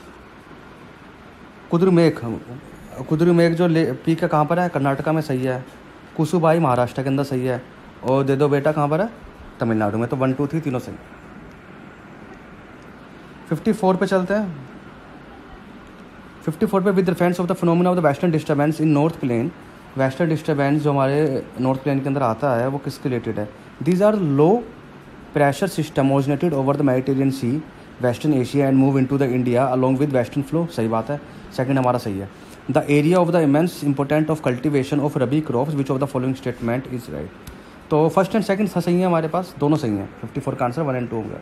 कुद्रुमेघ जो पीक है कहाँ पर है, कर्नाटका में, सही है। कुसुबाई महाराष्ट्र के अंदर, सही है। और दे दो बेटा कहाँ पर है, तमिलनाडु में, तो 1 2 3 तीनों सही। 54 पे चलते हैं। 54 पे, with reference of the phenomena of the western disturbance in north plain, western disturbance जो हमारे नॉर्थ प्लेन के अंदर आता है वो किसके रिलेटेड है। These are low pressure system originated over the Mediterranean sea, western Asia and move into the India along with western flow, सही बात है, सेकंड हमारा सही है। The area of the immense important of cultivation of rabi crops which of the following statement is right, तो first and second सही है हमारे पास, दोनों सही हैं। 54 का आंसर 1 एंड 2 होगा।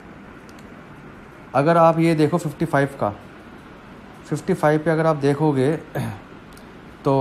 अगर आप ये देखो 55 का, 55 पे अगर आप देखोगे तो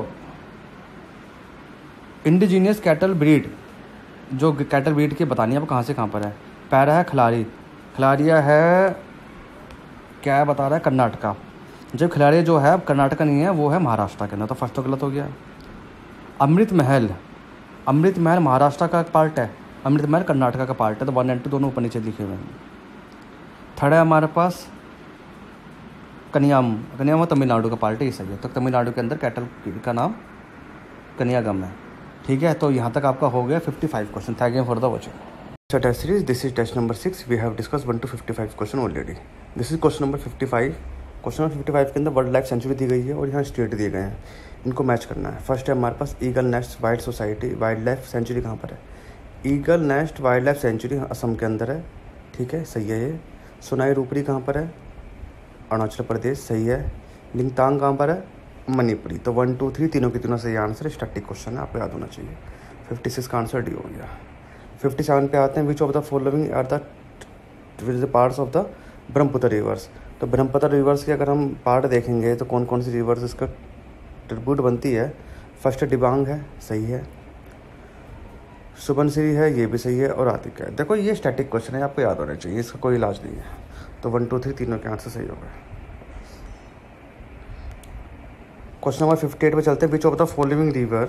इंडिजीनियस कैटल ब्रीड, जो कैटल ब्रीड के बतानी है आप कहाँ से कहाँ पर है। पैरा है खलारिया है, क्या बता रहा है, कर्नाटका। जब खिलाड़ी जो है कर्नाटका नहीं है, वो है महाराष्ट्र के अंदर, तो फर्स्ट तो गलत हो गया। अमृत महल महाराष्ट्र का पार्ट है, अमृत महल कर्नाटका का पार्ट है, तो 1 एंड 2 दोनों ऊपर नीचे लिखे हुए हैं। थर्ड है हमारे पास कन्याम तमिलनाडु का पार्ट है, ये सही है, तो तमिलनाडु के अंदर कैटल का नाम कन्यागम है, ठीक है। तो यहाँ तक आपका हो गया 55 question. Thank you for the watching. So test series, this is test number 6. We have discussed 1 to 55 question already. This is question number 55। Question number 55 के अंदर वर्ल्ड लाइफ सेंचुरी दी गई है और यहाँ स्टेट दिए गए हैं, इनको मैच करना है। फर्स्ट है हमारे पास eagle nest wild life sanctuary कहाँ पर है, eagle nest wild life sanctuary Assam के अंदर है, ठीक है, सही है ये। सोनाई रूपरी कहाँ पर है, अरुणाचल प्रदेश, सही है। लिंगतांग कहाँ पर है, मणिपुरी, तो 1 2 3 तीनों के तीनों सही आंसर। स्टैटिक क्वेश्चन है, आपको याद होना चाहिए। 56 का आंसर डी हो गया। 57 पे आते हैं, which of the following are the parts of the Brahmaputra rivers, तो ब्रह्मपुत्र रिवर्स के अगर हम पार्ट देखेंगे तो कौन कौन सी रिवर्स इसका ट्रिब्यूट बनती है। फर्स्ट दिबांग है, सही है। सुबनसिरी है, ये भी सही है, और आतिक है। देखो ये स्टैटिक क्वेश्चन है, आपको याद होना चाहिए, इसका कोई इलाज नहीं है, तो 1 2 3 तीनों के आंसर सही हो गए। क्वेश्चन नंबर 58 पे चलते हैं, which of the following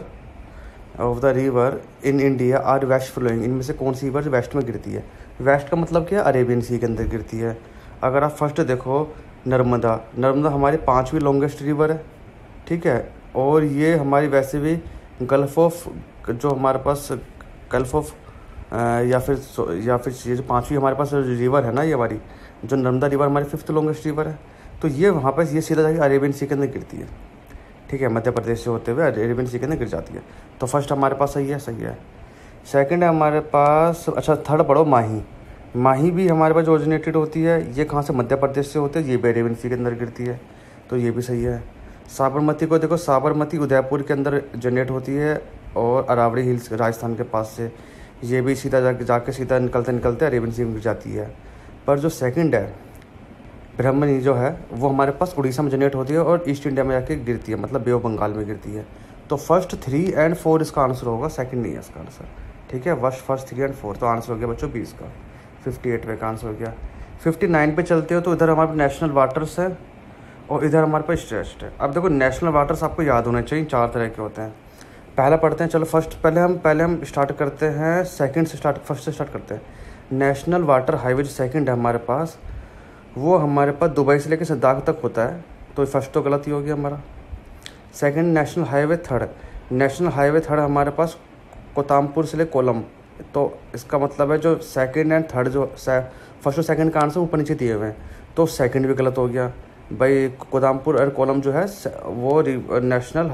river in India are west flowing, इनमें से कौन सी रिवर वेस्ट में गिरती है। वेस्ट का मतलब क्या है, अरेबियन सी के अंदर गिरती है। अगर आप फर्स्ट देखो नर्मदा हमारी 5वीं लॉन्गेस्ट रिवर है, ठीक है, और ये हमारी वैसे भी गल्फ ऑफ जो हमारे पास गल्फ ऑफ या फिर ये जो पांचवी हमारे पास रिवर है ना, ये हमारी जो नर्मदा रिवर हमारी 5th लॉन्गेस्ट रिवर है, तो ये वहाँ पर ये सीधा जाके अरेबियन सी के अंदर गिरती है। ठीक है, मध्य प्रदेश से होते हुए अरेबियन सी के अंदर गिर जाती है। तो फर्स्ट हमारे पास सही है, सही है। सेकंड है हमारे पास, अच्छा थर्ड पढ़ो, माही। माही भी हमारे पास ओरिजिनेटेड होती है, ये कहाँ से, मध्य प्रदेश से होते हैं, ये भी अरेबियन सी के अंदर गिरती है, तो ये भी सही है। साबरमती को देखो, साबरमती उदयपुर के अंदर जनरेट होती है और अरावली हिल्स राजस्थान के पास से, ये भी सीधा जाके सीधा निकलते अरेबियन सी में गिर जाती है। पर जो सेकंड है ब्रह्मणी जो है वो हमारे पास उड़ीसा में जनरेट होती है और ईस्ट इंडिया में जाके गिरती है, मतलब बे ऑफ बंगाल में गिरती है। तो फर्स्ट 3 और 4 इसका आंसर होगा, सेकंड नहीं है इसका आंसर। ठीक है, फर्स्ट 3 और 4, तो आंसर हो गया बच्चों 20 का। 58 का आंसर हो गया। 59 पे चलते हो तो इधर हमारे पास नेशनल वाटर्स है और इधर हमारे पास स्ट्रेस्ड है। अब देखो नेशनल वाटर्स आपको याद होने चाहिए, 4 तरह के होते हैं। पहला पढ़ते हैं, चलो पहले हम स्टार्ट करते हैं फर्स्ट से स्टार्ट करते हैं। नेशनल वाटर हाईवे जो सेकंड है हमारे पास, वो हमारे पास दुबई से लेकर लद्दाख तक होता है, तो फर्स्ट तो गलत ही हो गया हमारा। सेकंड नेशनल हाईवे थर्ड हमारे पास कोतामपुर से ले कोलम, तो इसका मतलब है जो सेकंड एंड थर्ड जो फर्स्ट और सेकंड का आंसर ऊपर नीचे दिए हुए हैं, तो सेकंड भी गलत हो गया भाई। कोतामपुर और कोलम जो है वो नेशनल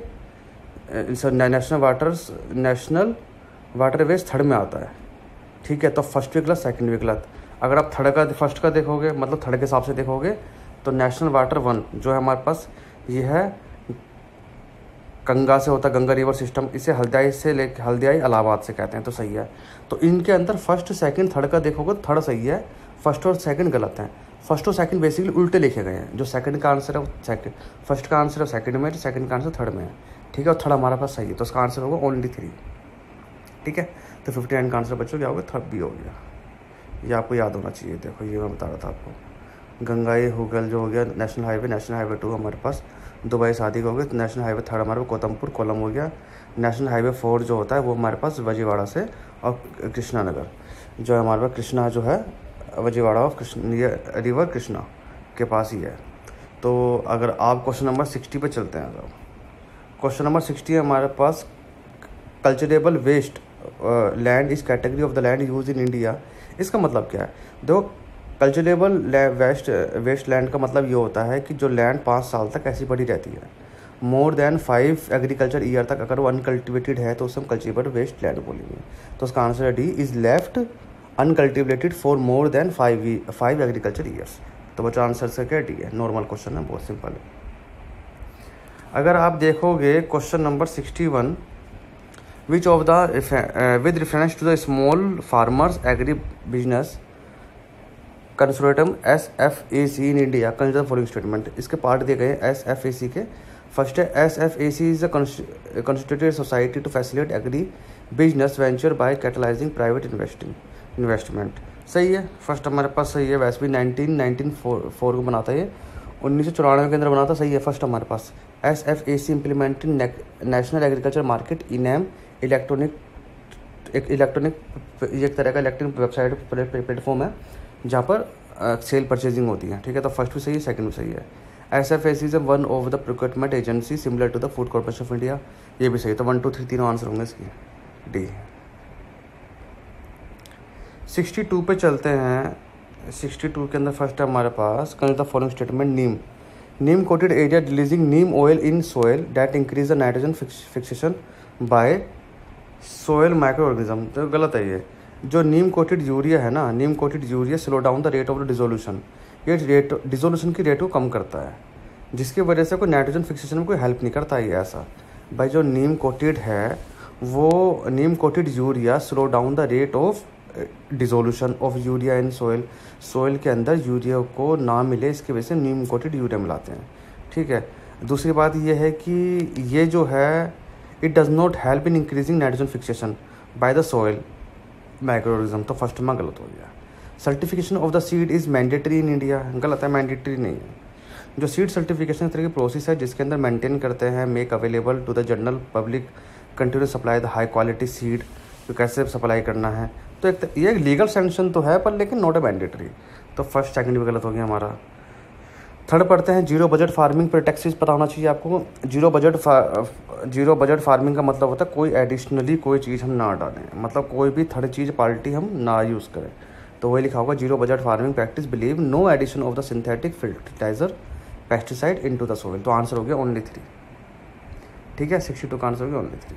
वाटरवेज थर्ड में आता है। ठीक है, तो फर्स्ट भी गलत, सेकंड भी गलत। अगर आप फर्स्ट का देखोगे, मतलब थर्ड के हिसाब से देखोगे, तो नेशनल वाटर 1 जो है हमारे पास, ये है गंगा से होता है, गंगा रिवर सिस्टम, इसे हल्दियाई इलाहाबाद से कहते हैं, तो सही है। तो इनके अंदर फर्स्ट सेकंड थर्ड का देखोगे तो थर्ड सही है, फर्स्ट और सेकंड गलत हैं। फर्स्ट और सेकंड बेसिकली उल्टे लिखे गए हैं, जो सेकंड का आंसर है वो फर्स्ट का आंसर है सेकंड में, सेकंड का आंसर थर्ड में है। ठीक है, और थर्ड हमारे पास सही है, तो उसका आंसर होगा ओनली 3। ठीक है, तो 59 का आंसर बच्चों क्या होगा, थर्ड बी हो गया। ये आपको याद होना चाहिए। देखो ये मैं बता रहा था आपको, गंगाई हुगल जो हो गया नेशनल हाईवे 2 हमारे पास दुबई शादी हो गया। नेशनल हाईवे थर्ड हमारे पास कोतमपुर कोलम हो गया। नेशनल हाईवे 4 जो होता है वो हमारे पास वजीवाड़ा से और कृष्णा नगर जो है हमारे पास, कृष्णा जो है वजीवाड़ा ऑफ रिवर कृष्णा के पास ही है। तो अगर आप क्वेश्चन नंबर 60 पे चलते हैं, अगर क्वेश्चन नंबर 60 है हमारे पास, culturable waste land is category of the land use in India. इसका मतलब क्या है, देखो कल्चरेबल वेस्ट लैंड का मतलब ये होता है कि जो लैंड 5 साल तक ऐसी पड़ी रहती है, मोर देन 5 एग्रीकल्चर ईयर तक अगर वो अनकल्टिवेटेड है तो उसे हम कल्चरेबल वेस्ट लैंड बोलेंगे। तो उसका आंसर है D, is left uncultivated for more than 5 agriculture years. तो बच्चों आंसर से क्या डी है, नॉर्मल क्वेश्चन है, बहुत सिंपल है। अगर आप देखोगे question number 61, which of the with reference to the small farmers agri business consortium SFAC in India consider following statement. इसके पार्ट दिए गए हैं SFAC के। फर्स्ट है SFAC is a constituted society to facilitate agri business venture by catalysing private investment. सही है, first हमारे पास सही है। वैसे भी 1994 को बनाता है ये, 1994 के अंदर बनाता, सही है फर्स्ट हमारे पास। SFAC implemented national agriculture market eNAM electronic एक तरह का इलेक्ट्रॉनिक वेबसाइट प्लेटफॉर्म है जहाँ पर सेल परचेजिंग होती है। ठीक है, तो फर्स्ट भी सही है, सेकंड भी सही है। SFAC is one of the procurement agency similar to the Food Corporation of India, ये भी सही। तो 1 2 3 तीनों आंसर होंगे इसकी, डी। 62 पे चलते हैं। 62 के अंदर फर्स्ट है हमारे पास, consider the following statement. Neem coated area releasing neem oil in soil that increase the nitrogen fixation by soil micro organism. तो गलत है ये। जो नीम कोटेड यूरिया है ना, neem coated urea slow down the rate of the dissolution, ये डिसोल्यूशन की rate को कम करता है, जिसकी वजह से कोई नाइट्रोजन फिक्सेशन में कोई हेल्प नहीं करता है। ऐसा भाई जो नीम कोटेड है वो neem coated urea slow down the rate of dissolution of urea in soil के अंदर यूरिया को ना मिले, इसकी वजह से नीम कोटेड यूरिया मिलाते हैं। ठीक है, दूसरी बात यह है कि ये जो है it does not help in increasing nitrogen fixation by the soil microorganism. तो फर्स्ट में गलत हो गया। Certification of the seed is mandatory in India, गलत है, मैंडेटरी नहीं है। जो सीड सर्टिफिकेशन तरह की प्रोसेस है जिसके अंदर मेंटेन करते हैं, make available to the general public continue supply the high quality seed, तो कैसे सप्लाई करना है। तो ये एक लीगल सैंक्शन तो है पर लेकिन नॉट ए मैंडेटरी। तो फर्स्ट सेकंड भी गलत हो गया हमारा। थर्ड पढ़ते हैं जीरो बजट फार्मिंग पर टैक्सेस पता होना चाहिए आपको। जीरो बजट फार्मिंग का मतलब होता है कोई एडिशनली कोई चीज़ हम ना डालें, मतलब कोई भी थर्ड चीज़ पार्टी हम ना यूज़ करें। तो वही लिखा होगा zero budget farming practice believe no addition of the synthetic fertiliser pesticide into the soil. तो आंसर हो गया ओनली 3। ठीक है, 62 का आंसर हो गया ओनली 3।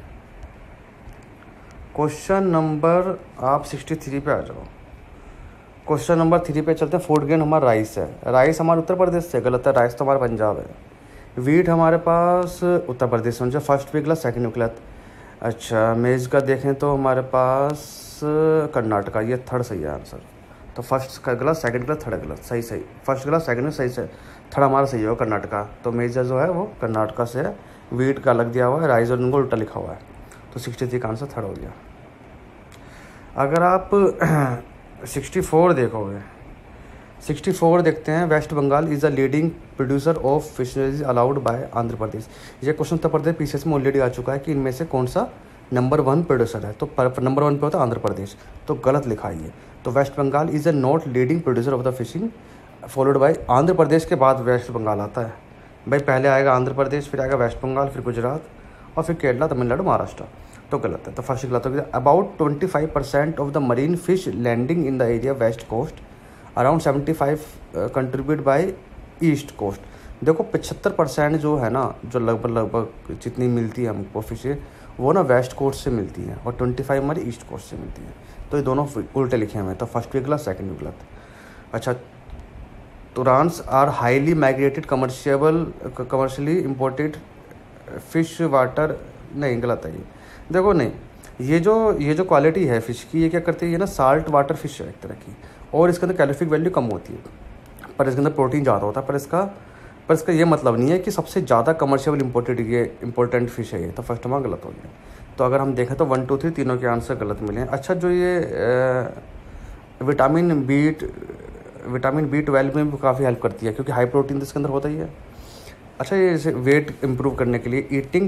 क्वेश्चन नंबर आप 63 पे आ जाओ। क्वेश्चन नंबर 3 पे चलते हैं। फूड ग्रेन हमारा राइस है। राइस हमारे उत्तर प्रदेश से, गलत है, राइस तो हमारा पंजाब है। वीट हमारे पास उत्तर प्रदेश में, फर्स्ट वीक गलत, सेकेंड वीक गलत। अच्छा, मेज़ का देखें तो हमारे पास कर्नाटका, ये थर्ड सही है आंसर। तो फर्स्ट का गलत, सेकंड गलत, थर्ड गलत, सही सही, फर्स्ट गलत, सेकंड में सही से, थर्ड हमारा सही होगा कर्नाटका। तो मेज़ जो है वो कर्नाटका से है। वीट का अलग दिया हुआ है, राइस और उनको उल्टा लिखा हुआ है। तो 63 का आंसर थर्ड हो गया। अगर आप 64 देखोगे, 64 देखते हैं। West Bengal is the leading producer of fisheries allowed by Andhra Pradesh. ये क्वेश्चन उत्तर प्रदेश पीसीएस में ऑलरेडी आ चुका है कि इनमें से कौन सा नंबर 1 प्रोड्यूसर है। तो नंबर 1 पे होता है आंध्र प्रदेश, तो गलत लिखा है ये। तो west Bengal is a not leading producer of the fishing followed by Andhra Pradesh के बाद वेस्ट बंगाल आता है। भाई पहले आएगा आंध्र प्रदेश, फिर आएगा वेस्ट बंगाल, फिर गुजरात और फिर केरला, तमिलनाडु, महाराष्ट्र। तो गलत है, तो फर्स्ट गलत हो गया। About 25% of the marine fish landing in the area west coast, around 75 contribute by east coast. देखो 75% जो है ना, जो लगभग जितनी मिलती है हमको फिश, वो ना वेस्ट कोस्ट से मिलती हैं और 25 हमारी ईस्ट कोस्ट से मिलती हैं। तो ये दोनों उल्टे लिखे हुए हैं। तो फर्स्ट भी गलत, सेकंड भी गलत। अच्छा, tunas are highly migrated commercially imported fish water, नहीं गलत है ये। देखो नहीं, ये जो क्वालिटी है फ़िश की, ये क्या करती है, ये ना साल्ट वाटर फिश है एक तरह की, और इसके अंदर कैलोरीफिक वैल्यू कम होती है, पर इसके अंदर प्रोटीन ज़्यादा होता है। पर इसका ये मतलब नहीं है कि सबसे ज़्यादा कमर्शियल इम्पोर्टेंट फ़िश है ये। तो फर्स्ट हमारा गलत हो गया। तो अगर हम देखें तो 1, 2, 3 तीनों के आंसर गलत मिले हैं। अच्छा, जो ये विटामिन B12 में भी काफ़ी हेल्प करती है, क्योंकि हाई प्रोटीन तो इसके अंदर होता ही है। अच्छा, ये वेट इम्प्रूव करने के लिए ईटिंग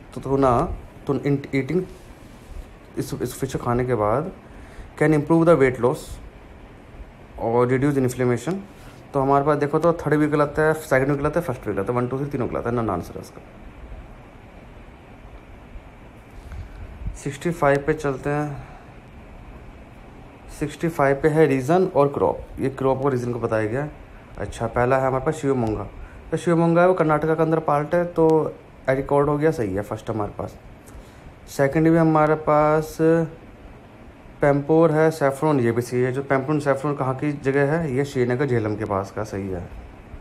इस फिश खाने के बाद can improve the weight loss और रिड्यूस इन्फ्लेमेशन। तो हमारे पास देखो तो थर्ड भी गलत है, सेकंड भी गलत है, फर्स्ट भी गलत है, 1, 2, 3 तीनों गलत है, ना आंसर है इसका। 65 पे चलते हैं। 65 पे है रीज़न और क्रॉप। ये क्रॉप और रीज़न को बताया गया। अच्छा, पहला है हमारे पास शिवमोगा। तो शिवमोगा है वो कर्नाटका का अंदर पार्ट है, तो रिकॉर्ड हो गया, सही है फर्स्ट हमारे पास। सेकंड भी हमारे पास पेम्पोर है, सैफरन, ये भी सही है। जो पेम्पोर सैफरन कहाँ की जगह है, ये श्रीनगर झेलम के पास का, सही है।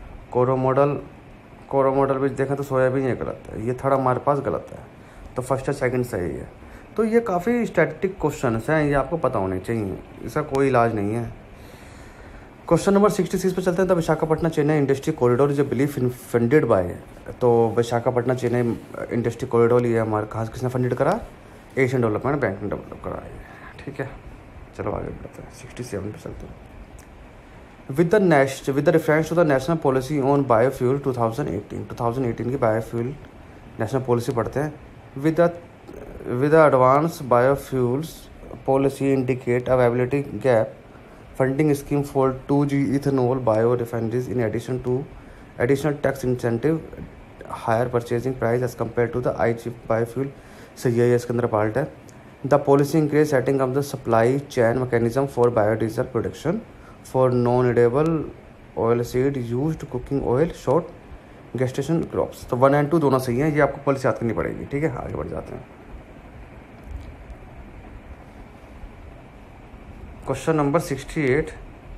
कोरोमोडल भी देखें तो सोयाबीन, ये गलत है। ये थर्ड हमारे पास गलत है। तो फर्स्ट और सेकंड सही है। तो ये काफ़ी स्टैटिक क्वेश्चन हैं, ये आपको पता होने चाहिए, इसका कोई इलाज नहीं है। क्वेश्चन नंबर 66 पे चलते हैं। The Visakhapatnam Chennai industry corridor is belief funded by. तो विशाखापट्टनम चेन्नई इंडस्ट्री कॉरिडोर ये हमारे कहाँ किसने फंडेड करा, एशियन डेवलपमेंट बैंक ने डेवलप करा है। ठीक है, चलो आगे बढ़ते हैं। 67 पे चलते हैं। With the reference to the national policy on biofuel 2018 की बायोफ्यूल नेशनल पॉलिसी पढ़ते हैं। With the advance biofuels policy indicate availability gap funding scheme for 2G ethanol biorefineries in addition to additional tax incentive, higher purchasing price as compared to the IG biofuel। सही है, इसके अंदर part है। The policy encourages setting up the supply chain mechanism for biodiesel production for non-edible oilseed used cooking oil short gestation crops। तो 1 और 2 दोनों सही हैं, ये आपको पॉलिसी याद करनी पड़ेगी। ठीक है, आगे बढ़ जाते हैं। Question number 68।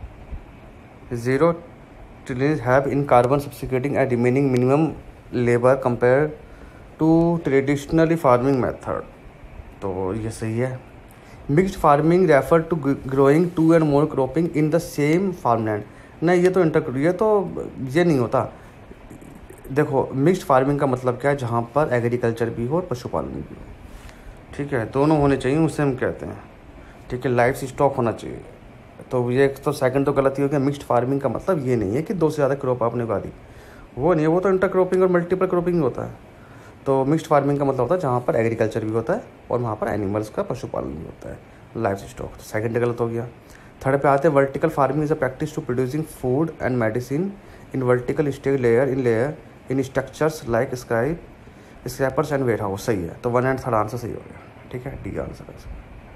0 trillions have in carbon substituting and remaining minimum labor compared to traditionally farming method। तो ये सही है। Mixed farming refer to growing 2 and more cropping in the same farmland। नहीं, ये तो ये नहीं होता। देखो, मिक्स्ड फार्मिंग का मतलब क्या है, जहाँ पर एग्रीकल्चर भी हो और पशुपालन भी हो। ठीक है, दोनों होने चाहिए, उसे हम कहते हैं। ठीक है, लाइफ स्टॉक होना चाहिए। तो ये तो सेकंड तो गलत ही हो गया। मिक्स्ड फार्मिंग का मतलब ये नहीं है कि 2 से ज़्यादा क्रॉप आपने उगा दी, वो नहीं है, वो तो इंटरक्रॉपिंग और मल्टीपल क्रॉपिंग होता है। तो मिक्स्ड फार्मिंग का मतलब होता है जहाँ पर एग्रीकल्चर भी होता है और वहाँ पर एनिमल्स का पशुपालन भी होता है, लाइफ स्टॉक। तो सेकंड गलत हो गया। थर्ड पे आते हैं। Vertical farming is a practice to producing food and medicine in vertical stage layer in structures like scrapers and warehouse. सही है, तो 1 एंड 3 आंसर सही हो गया। ठीक है, डी आंसर है।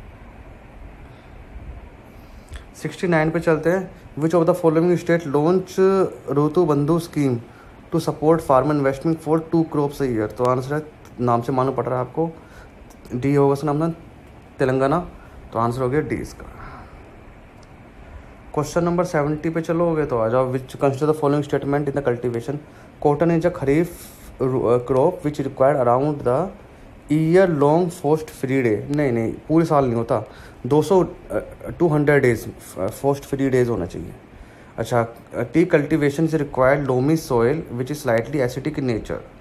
69 पे चलते हैं। Which of the following state launch Rythu Bandhu scheme to support farmer investment for 2 crops a year. तो आंसर है, नाम से मालूम पड़ रहा है आपको, डी होगा इसका नाम, तेलंगाना। तो आंसर हो गया डी इसका। क्वेश्चन नंबर 70 पे चलोगे तो आ जाओ। Which consider the following statement in the cultivation. Cotton is a kharif crop which required around the year long frost free day. नहीं, पूरे साल नहीं होता, 200 डेज फॉस्ट फ्री डेज होना चाहिए। अच्छा, tea cultivation is required loamy soil which is slightly acidic in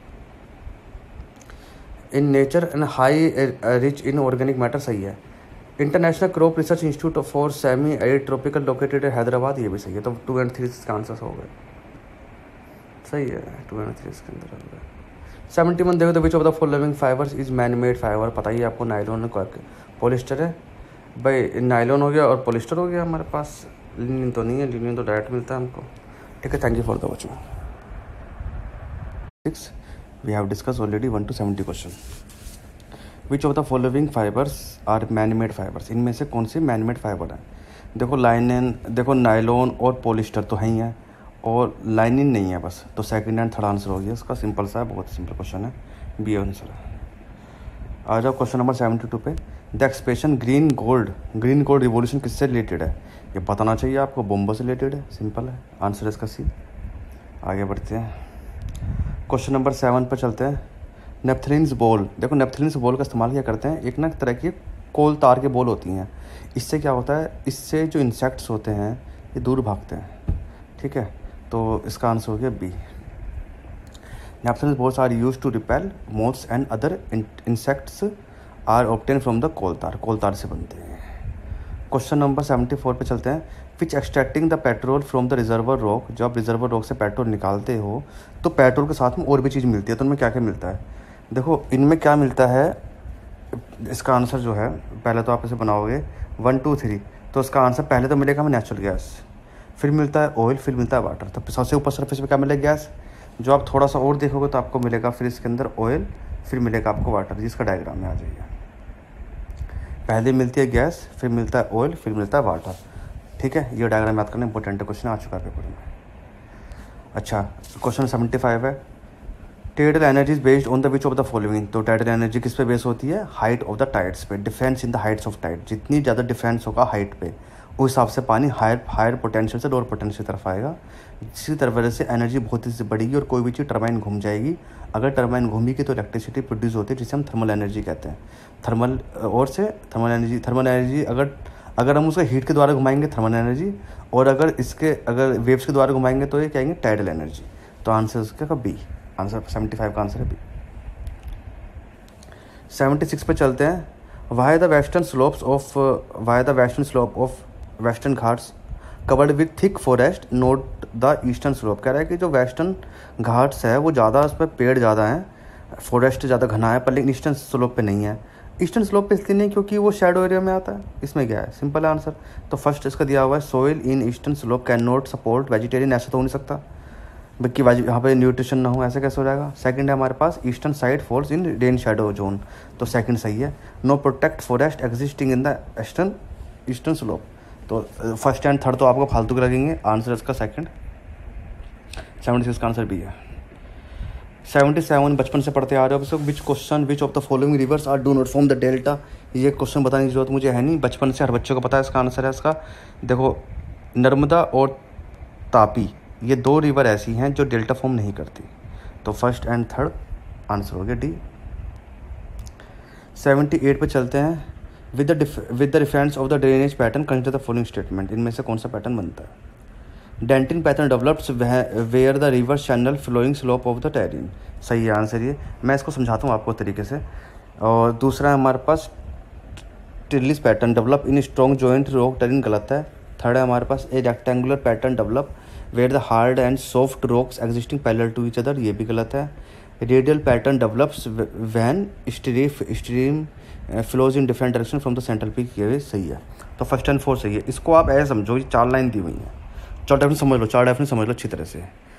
nature and high rich in organic matter. सही है। International crop research institute for semi arid tropical located Hyderabad. ये भी सही है। तो 2 एंड 3 इसका आंसर हो गए। सही है, 2 एंड 3 इसके अंदर हो गए। 71 देखो तो which of the following fibres is man made fibre. पता ही आपको, नायलॉन पॉलिस्टर है भाई। नायलॉन हो गया और पॉलिस्टर हो गया हमारे पास। लिनिन तो नहीं है, लिनिन तो डायरेक्ट मिलता है हमको। ठीक है, thank you for the watching. 6 we have discuss already 1 to 70 question. Which of the following fibres are man made fibres. इनमें से कौन से मैन मेड फाइबर हैं। देखो लाइनिन, देखो नायलॉन और पॉलिस्टर तो है ही है, और लाइनिन नहीं है बस। तो सेकंड एंड थर्ड आंसर हो गया इसका। सिंपल सा है, बहुत सिंपल क्वेश्चन है, बी आंसर है। आ जाओ क्वेश्चन नंबर 72 पे। The expression green gold revolution किससे रिलेटेड है। ये बताना चाहिए आपको, बोम्बो से रिलेटेड है। सिंपल है, आंसर इसका सी। आगे बढ़ते हैं, क्वेश्चन नंबर 7 पर चलते हैं। Naphthalenes ball. देखो नेपथलीन्स बॉल का इस्तेमाल क्या करते हैं, एक ना तरह की कोल तार के बॉल होती हैं। इससे क्या होता है, इससे जो इंसेक्ट्स होते हैं ये दूर भागते हैं। ठीक है, तो इसका आंसर हो गया B. Naphthalenes balls are use to repel moths and other insects are obtain from the coal tar से बनते हैं। क्वेश्चन नंबर 74 पे चलते हैं। Which extracting the petrol from the reservoir rock. जब रिजर्वर रॉक से पेट्रोल निकालते हो तो पेट्रोल के साथ में और भी चीज़ मिलती है, तो उनमें क्या क्या मिलता है। देखो इनमें क्या मिलता है, इसका आंसर जो है, पहले तो आप इसे बनाओगे 1 2 3, तो इसका आंसर पहले तो मिलेगा हमें नेचुरल गैस, फिर मिलता है ऑयल, फिर मिलता है वाटर। तो सबसे ऊपर सरफेस पे क्या मिलेगा, गैस। जो आप थोड़ा सा और देखोगे तो आपको मिलेगा फिर इसके अंदर ऑयल, फिर मिलेगा आपको वाटर, जिसका डायग्राम में आ जाइए। पहले मिलती है गैस, फिर मिलता है ऑयल, फिर मिलता है वाटर। ठीक है, ये डायग्राम याद करना इंपॉर्टेंट क्वेश्चन आ चुका है पेपर में। अच्छा, क्वेश्चन 75 है। Tidal energy is based on the which of the following. तो टाइडल एनर्जी किस पे बेस होती है, हाइट ऑफ द टाइड्स पे, difference in the heights of tide. जितनी ज़्यादा डिफरेंस होगा हाइट पे, उस हिसाब से पानी हायर पोटेंशियल से लोअर पोटेंशियल तरफ आएगा। इसी तरह वजह से एनर्जी बहुत ही बढ़ेगी और कोई भी चीज़ टर्बाइन घूम जाएगी। अगर टर्बाइन घूमेगी तो इलेक्ट्रिसिटी प्रोड्यूस होती है, जिसे हम थर्मल एनर्जी कहते हैं। थर्मल एनर्जी अगर हम उसको हीट के द्वारा घुमाएंगे थर्मल एनर्जी, और अगर वेव्स के द्वारा घुमाएंगे तो ये कहेंगे टाइडल एनर्जी। तो आंसर उसका बी, आंसर 75 का आंसर है बी। 76 पे चलते हैं। Why the western slope of western Ghats covered with thick forest not the eastern slope. कह रहा है कि जो वेस्टर्न घाट्स है वो ज़्यादा, उस पर पेड़ ज़्यादा हैं, फॉरेस्ट ज़्यादा घना है, पर लेकिन ईस्टर्न स्लोप पे नहीं है। ईस्टर्न स्लोप पे इसलिए नहीं क्योंकि वो शैडो एरिया में आता है। इसमें क्या है, सिंपल आंसर। तो फर्स्ट इसका दिया हुआ है, soil in eastern slope can not support vegetarian. ऐसा तो हो नहीं सकता कि यहाँ पे न्यूट्रिशन ना हो, ऐसे कैसे हो जाएगा। सेकंड है हमारे पास, eastern side falls in rain shadow zone. तो सेकंड सही है। No protect forest existing in the eastern slope. तो फर्स्ट एंड थर्ड तो आपको फालतू के लगेंगे, आंसर इसका सेकंड। 76 का आंसर भी है। 77 बचपन से पढ़ते आ रहे हो। Which of the following rivers are do not form the delta. ये क्वेश्चन बताने की जरूरत मुझे है नहीं, बचपन से हर बच्चों को पता है इसका आंसर है इसका। देखो नर्मदा और तापी, ये 2 रिवर ऐसी हैं जो डेल्टा फॉर्म नहीं करती। तो फर्स्ट एंड थर्ड आंसर हो गया डी। 78 पे चलते हैं। With the reference of the drainage pattern consider the following statement. इनमें से कौन सा पैटर्न बनता है। Dendritic pattern develops where the river channel flowing slope of the terrain. सही है आंसर ये। मैं इसको समझाता हूँ आपको तरीके से। और दूसरा है हमारे पास, trellis pattern develop in strong joint rock terrain, गलत है। थर्ड है हमारे पास, A rectangular pattern develop where the hard and soft rocks existing parallel to each other, ये भी गलत है। Radial pattern develops when stream flows in different direction from the central peak, ये सही है। तो फर्स्ट एंड फोर्थ सही है। इसको आप ऐसे समझो, ये 4 लाइन दी हुई हैं, 4 डेफिनेशन समझ लो, 4 डेफिनेशन समझ लो अच्छी तरह से।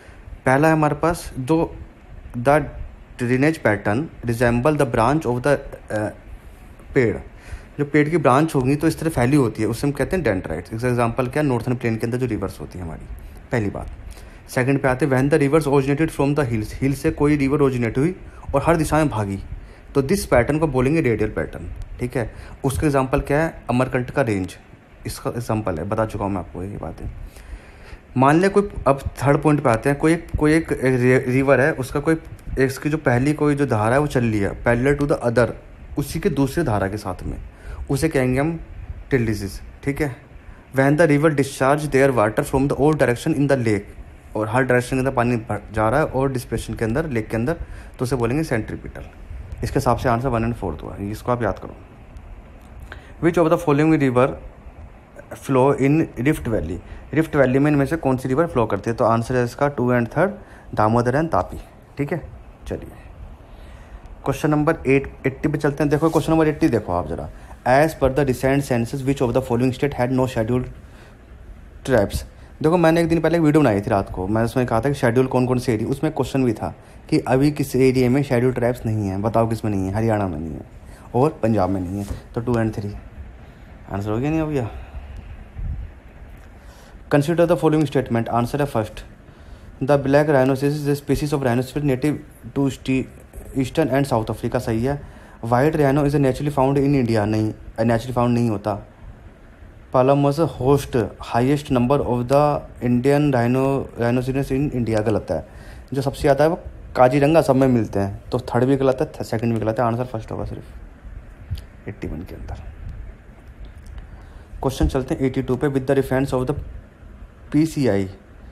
पहला है हमारे पास दो, the drainage pattern resemble the branch of the पेड़, जो पेड़ की ब्रांच होगी तो इस तरह फैली होती है, उससे हम कहते हैं डेंड्राइट्स। इसका एग्जांपल क्या, नॉर्थन प्लेन के अंदर जो रिवर्स होती है हमारी, पहली बात। सेकंड पे आते हैं when the rivers originated from the hills, hill से कोई रिवर ओरिजिनेट हुई और हर दिशा में भागी, तो दिस पैटर्न को बोलेंगे रेडियल पैटर्न, ठीक है। उसका एग्जांपल क्या है, अमरकंटक का रेंज, इसका एग्जांपल है, बता चुका हूँ मैं आपको ये बातें। मान ले कोई, अब थर्ड पॉइंट पे आते हैं, कोई एक रिवर है, उसका कोई इसकी जो पहली कोई जो धारा है वो चल रही है पैरेलल टू द अदर, उसी के दूसरे धारा के साथ में, उसे कहेंगे हम टिल्डिसिस, ठीक है। When the river discharge their water from the all direction in the lake, और हर डायरेक्शन के अंदर पानी जा रहा है और डिस्प्लेशन के अंदर, लेक के अंदर, तो उसे बोलेंगे सेंट्रीपिटल। इसके हिसाब से आंसर 1 और 4 हुआ, इसको आप याद करो। Which of the following river flow in rift valley, rift valley में इनमें से कौन सी रिवर फ्लो करती है, तो आंसर है इसका 2 और 3 दामोदर एंड तापी, ठीक है। चलिए क्वेश्चन नंबर 80 पे चलते हैं। देखो क्वेश्चन नंबर 80 देखो आप जरा, as per the recent census which of the following state had no scheduled tribes. देखो मैंने एक दिन पहले एक वीडियो बनाई थी रात को, मैंने उसमें कहा था कि शेड्यूल कौन कौन से एरिया, उसमें क्वेश्चन भी था कि अभी किस एरिया में शेड्यूल ट्राइब्स नहीं है, बताओ किस में नहीं है, हरियाणा में नहीं है और पंजाब में नहीं है, तो 2 और 3 आंसर हो गया नहीं भैया। Consider the following statement, answer है first, the black rhinoceros is species of rhinoceros native to eastern and south Africa, सही है। White rhino is naturally found in India, नहीं, नेचुरली फाउंड नहीं होता। Palamau hosts highest number of the Indian rhinoceros in India, गलत है। जो सबसे ज़्यादा है वो काजीरंगा सब में मिलते हैं, तो थर्ड भी गलत है, सेकंड भी गलत है, आंसर फर्स्ट होगा सिर्फ 81 के अंदर। क्वेश्चन चलते हैं 82 पे, with the reference of the PCI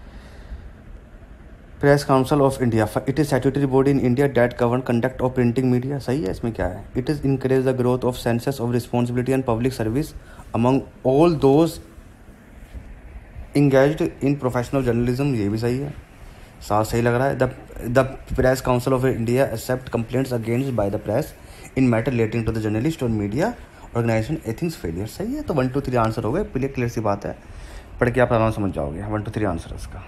press council of India, it is statutory body in India that govern conduct of printing media, सही है। इसमें क्या है, it is encourage the growth of senses of responsibility and public service among all those engaged in professional journalism, ये भी सही है, साफ सही लग रहा है। The press council of India accept complaints against by the press in matter relating to the journalist और मीडिया ऑर्गेनाइजेशन एथिक्स फेलियर, सही है। तो 1 2 3 आंसर हो गए, क्लियर सी बात है, पढ़ के आप आराम समझ जाओगे। 1 2 3 आंसर है इसका।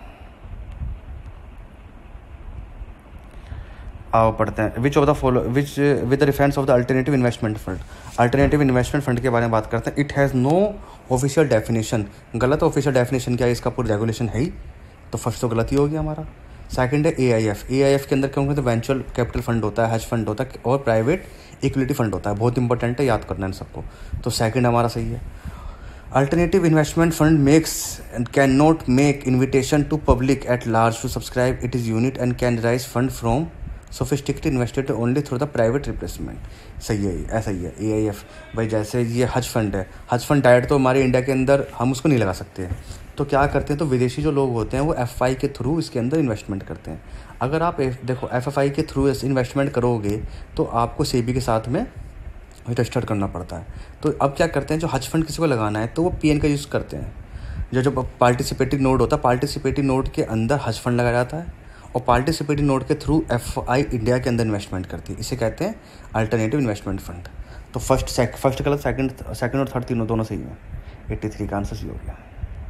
आओ पढ़ते हैं, which of the follow which with the reference of the alternative investment fund, alternative investment fund के बारे में बात करते हैं। It has no official definition, गलत ऑफिशियल डेफिनेशन क्या है, इसका पूरा रेगुलेशन है ही, तो फर्स्ट तो गलत ही हो गया हमारा। सेकंड है AIF, AIF के अंदर क्या होंगे, तो वेंचुरल कैपिटल फंड होता है, हज फंड होता है और प्राइवेट इक्विटी फंड होता है, बहुत इंपॉर्टेंट है, याद करना है सबको, तो सेकंड हमारा सही है। Alternative investment fund makes and can not make invitation to public at large to subscribe it is unit and can raise fund from sophisticated invested only through the private replacement, सही है, ऐसा ही है। AIF भाई जैसे ये हज fund है, हज फंड डायरेक्ट तो हमारे इंडिया के अंदर हम उसको नहीं लगा सकते हैं, तो क्या करते हैं, तो विदेशी जो लोग होते हैं वो FI के थ्रू इसके अंदर इन्वेस्टमेंट करते हैं। अगर आप देखो FFI के थ्रू इन्वेस्टमेंट करोगे तो आपको SEBI के साथ में रजिस्टर करना पड़ता है। तो अब क्या करते हैं, जो हज फंड किसी को लगाना है तो वो PN का यूज़ करते हैं, जो पार्टिसिपेटिव नोड होता है, पार्टिसिपेटिव नोड के अंदर हज फंड लगाया जाता है और पार्टिसिपेटिव नोड के थ्रू FI इंडिया के अंदर इन्वेस्टमेंट करती है, इसे कहते हैं अल्टरनेटिव इन्वेस्टमेंट फंड। तो फर्स्ट गलत, सेकंड और थर्ड तीनों दोनों सही है, 83 का आंसर सही हो गया।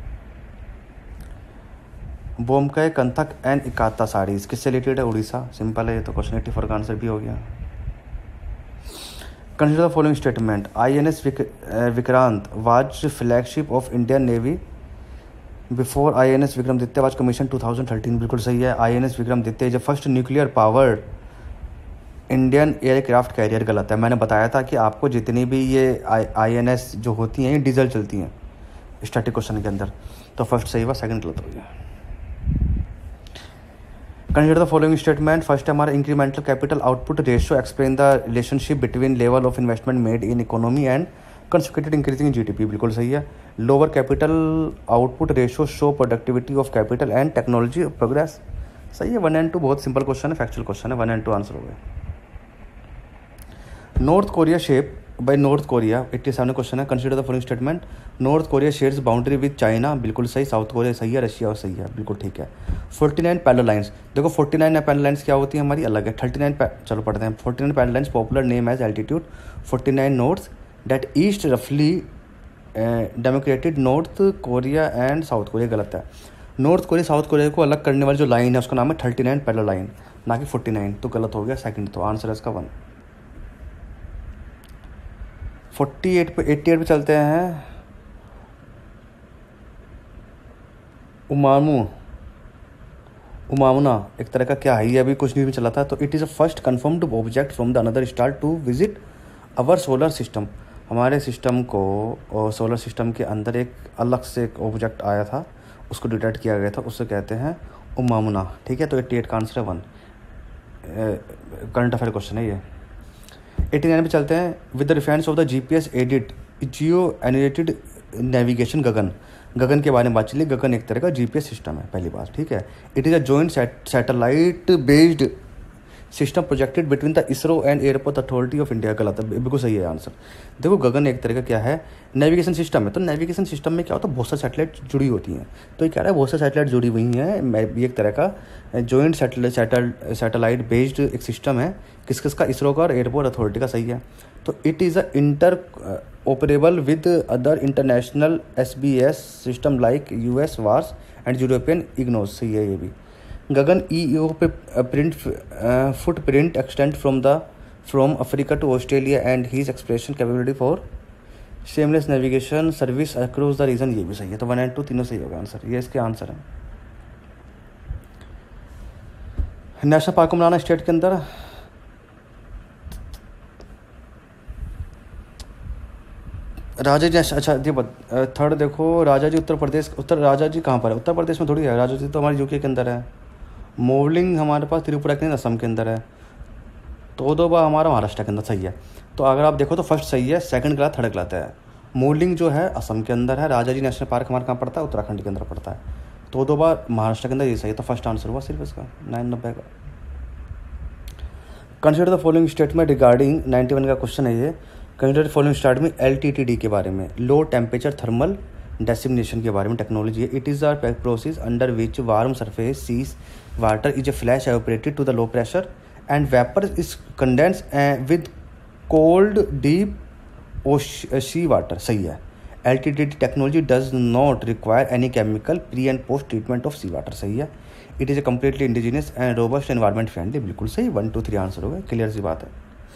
बोमकई कंथक एंड इकाता साड़ीज किससे रिलेटेड है, उड़ीसा, सिंपल है, तो क्वेश्चन 84 का आंसर भी हो गया। Consider the following statement, INS Vikrant was flagship of Indian navy before INS Vikramaditya was commission 2013, बिल्कुल सही है। INS Vikramaditya is first nuclear powered Indian aircraft carrier, गलत है। मैंने बताया था कि आपको जितनी भी ये INS जो होती हैं ये डीजल चलती हैं स्टैटिक क्वेश्चन के अंदर, तो फर्स्ट सही हुआ, सेकंड गलत हो गया। Consider the following statement, first है हमारा incremental capital output ratio explain the relationship between level of investment made in economy and consecutive increasing GDP, बिल्कुल सही है। Lower capital output ratio show productivity of capital and technology progress, सही है। 1 और 2 बहुत simple question है, factual question है, 1 और 2 आंसर हो गए। North Korea shape by North Korea 87 question है। Consider the following statement, North Korea shares boundary with China, बिल्कुल सही। साउथ कोरिया सही है, रशिया और सही है, बिल्कुल ठीक है। 49 पैरेलल लाइंस, देखो 49 पैरेलल लाइंस क्या होती है हमारी, अलग है। 39 चलो पढ़ते हैं। 49 parallel lines popular name as altitude 49 north that east रफली demarcated North Korea and South Korea, गलत है। नॉर्थ कोरिया साउथ कोरिया को अलग करने वाली जो लाइन है उसका नाम है 39 पैरेलल लाइन, ना कि 49। तो गलत हो गया सेकंड, तो आंसर है इसका 1। 88 पे चलते हैं। उमामुना एक तरह का क्या है, ये अभी कुछ न्यूज़ में चला था। तो it is a first confirmed object from the another star to visit our solar system. हमारे सिस्टम को सोलर सिस्टम के अंदर एक अलग से एक ऑब्जेक्ट आया था, उसको डिटेक्ट किया गया था, उससे कहते हैं उमामुना। ठीक है, तो 88 का आंसर है 1। करंट अफेयर क्वेश्चन है ये। 89 पे चलते हैं। With the reference of the GPS aided geo augmented navigation GAGAN के बारे में बात चली। गगन एक तरह का GPS सिस्टम है, पहली बात। ठीक है, it is a joint satellite based system projected between the ISRO and airport authority of India. गलत है, बिल्कुल सही है आंसर। देखो गगन एक तरह का क्या है, नेविगेशन सिस्टम है। तो नेविगेशन सिस्टम में क्या होता है, बहुत सारी सैटेलाइट जुड़ी होती हैं। तो ये कह रहा है बहुत सारी सैटेलाइट जुड़ी हुई हैं, ये एक तरह का जॉइंट सैटेलाइट बेस्ड एक सिस्टम है। किसका, इसरो का और एयरपोर्ट अथॉरिटी का। सही है। तो it is a interoperable with other international SBS system like US WAAS and European EGNOS. सही है ये भी। गगन EO पे footprint extend from Africa to Australia and has expression capability for seamless navigation service across the region. ये भी सही है। तो 1 एंड 2 तीनों सही होगा आंसर, ये इसके आंसर है। नेशनल पार्क को बनाना स्टेट के अंदर राजा जी। अच्छा ये थर्ड देखो, राजा जी उत्तर प्रदेश, राजा जी कहाँ पर है, उत्तर प्रदेश में थोड़ी है। राजा जी तो हमारे UK के अंदर है। मोवलिंग हमारे पास त्रिपुरा के अंदर, असम के अंदर है। तोदोबा हमारा महाराष्ट्र के अंदर। सही है। तो अगर आप देखो तो फर्स्ट सही है, सेकंड गलत, थर्ड गलत है। मोवलिंग जो है असम के अंदर है। राजा जी नेशनल पार्क हमारे कहाँ पड़ता है, उत्तराखंड के अंदर पड़ता है। तोदोबा महाराष्ट्र के अंदर। ये सही है। तो फर्स्ट आंसर हुआ सिर्फ इसका 990 का। Consider the following statement regarding 91 का क्वेश्चन है ये। Consider the following statement LTTD के बारे में, लो टेम्परेचर थर्मल डेसिमिनेशन के बारे में टेक्नोलॉजी है। It is a process under which warm surface seas water is a flash evaporated to the low pressure and vapour is condense with cold deep sea water. सही है। LTTD technology does not require any chemical pre and post treatment of sea water. सही है। It is a completely indigenous and robust environment friendly. बिल्कुल सही। 1 2 3 answer हो गए, clear सी बात है।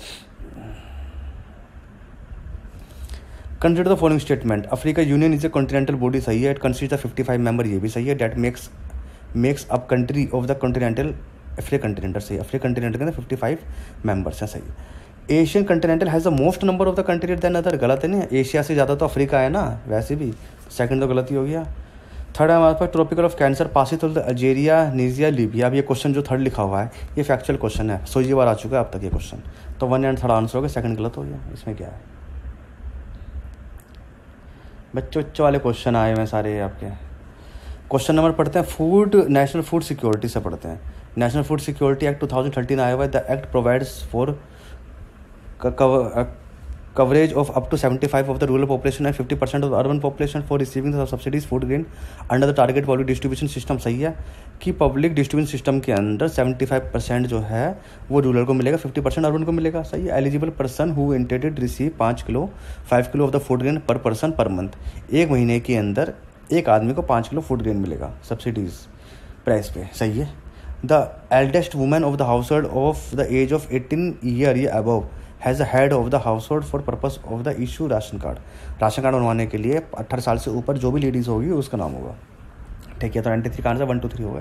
Consider the following statement. Africa union is a continental body. सही है। It consist of 55 member. ये भी सही है। That makes up country of the continental Africa continental. सही। अफ्रीका कंटिनेंटल के अंदर 55 मेंबर्स हैं। सही। Asian continental has the most number of the country than other. गलत है ना, एशिया से ज़्यादा तो अफ्रीका है ना वैसे भी। सेकंड तो गलत ही हो गया। थर्ड है हमारे पास tropical of cancer passes of the Algeria, Nigeria, Libya. अब ये क्वेश्चन जो थर्ड लिखा हुआ है ये फैक्चुअल क्वेश्चन है, 100 बार आ चुका है अब तक ये क्वेश्चन। तो 1 एंड थर्ड आंसर हो गया, सेकंड गलत हो गया। इसमें क्या है, बच्चों वाले क्वेश्चन आए हुए हैं सारे आपके। क्वेश्चन नंबर पढ़ते हैं, फूड नेशनल फूड सिक्योरिटी से पढ़ते हैं। नेशनल फूड सिक्योरिटी एक्ट 2013 आया हुआ है। The act provides for coverage of up to 75% of the rural population and 50% of the urban population for receiving the subsidies food grain under the target public distribution system। सही है कि public distribution system के अंदर 75% जो है वो rural को मिलेगा, 50% अर्बन को मिलेगा। सही है। Eligible person who intended receive 5 kilo of the food grain per person per month. एक महीने के अंदर एक आदमी को 5 किलो फूड ग्रेन मिलेगा सब्सिडीज प्राइस पे। सही है। The eldest women of the household of the age of 18 year या above has the head of the household for purpose of the issue ration card. Ration card बनवाने के लिए 18 साल से ऊपर जो भी लेडीज़ होगी उसका नाम होगा। ठीक है। तो 93 का आंसर 1 2 3 हो गए।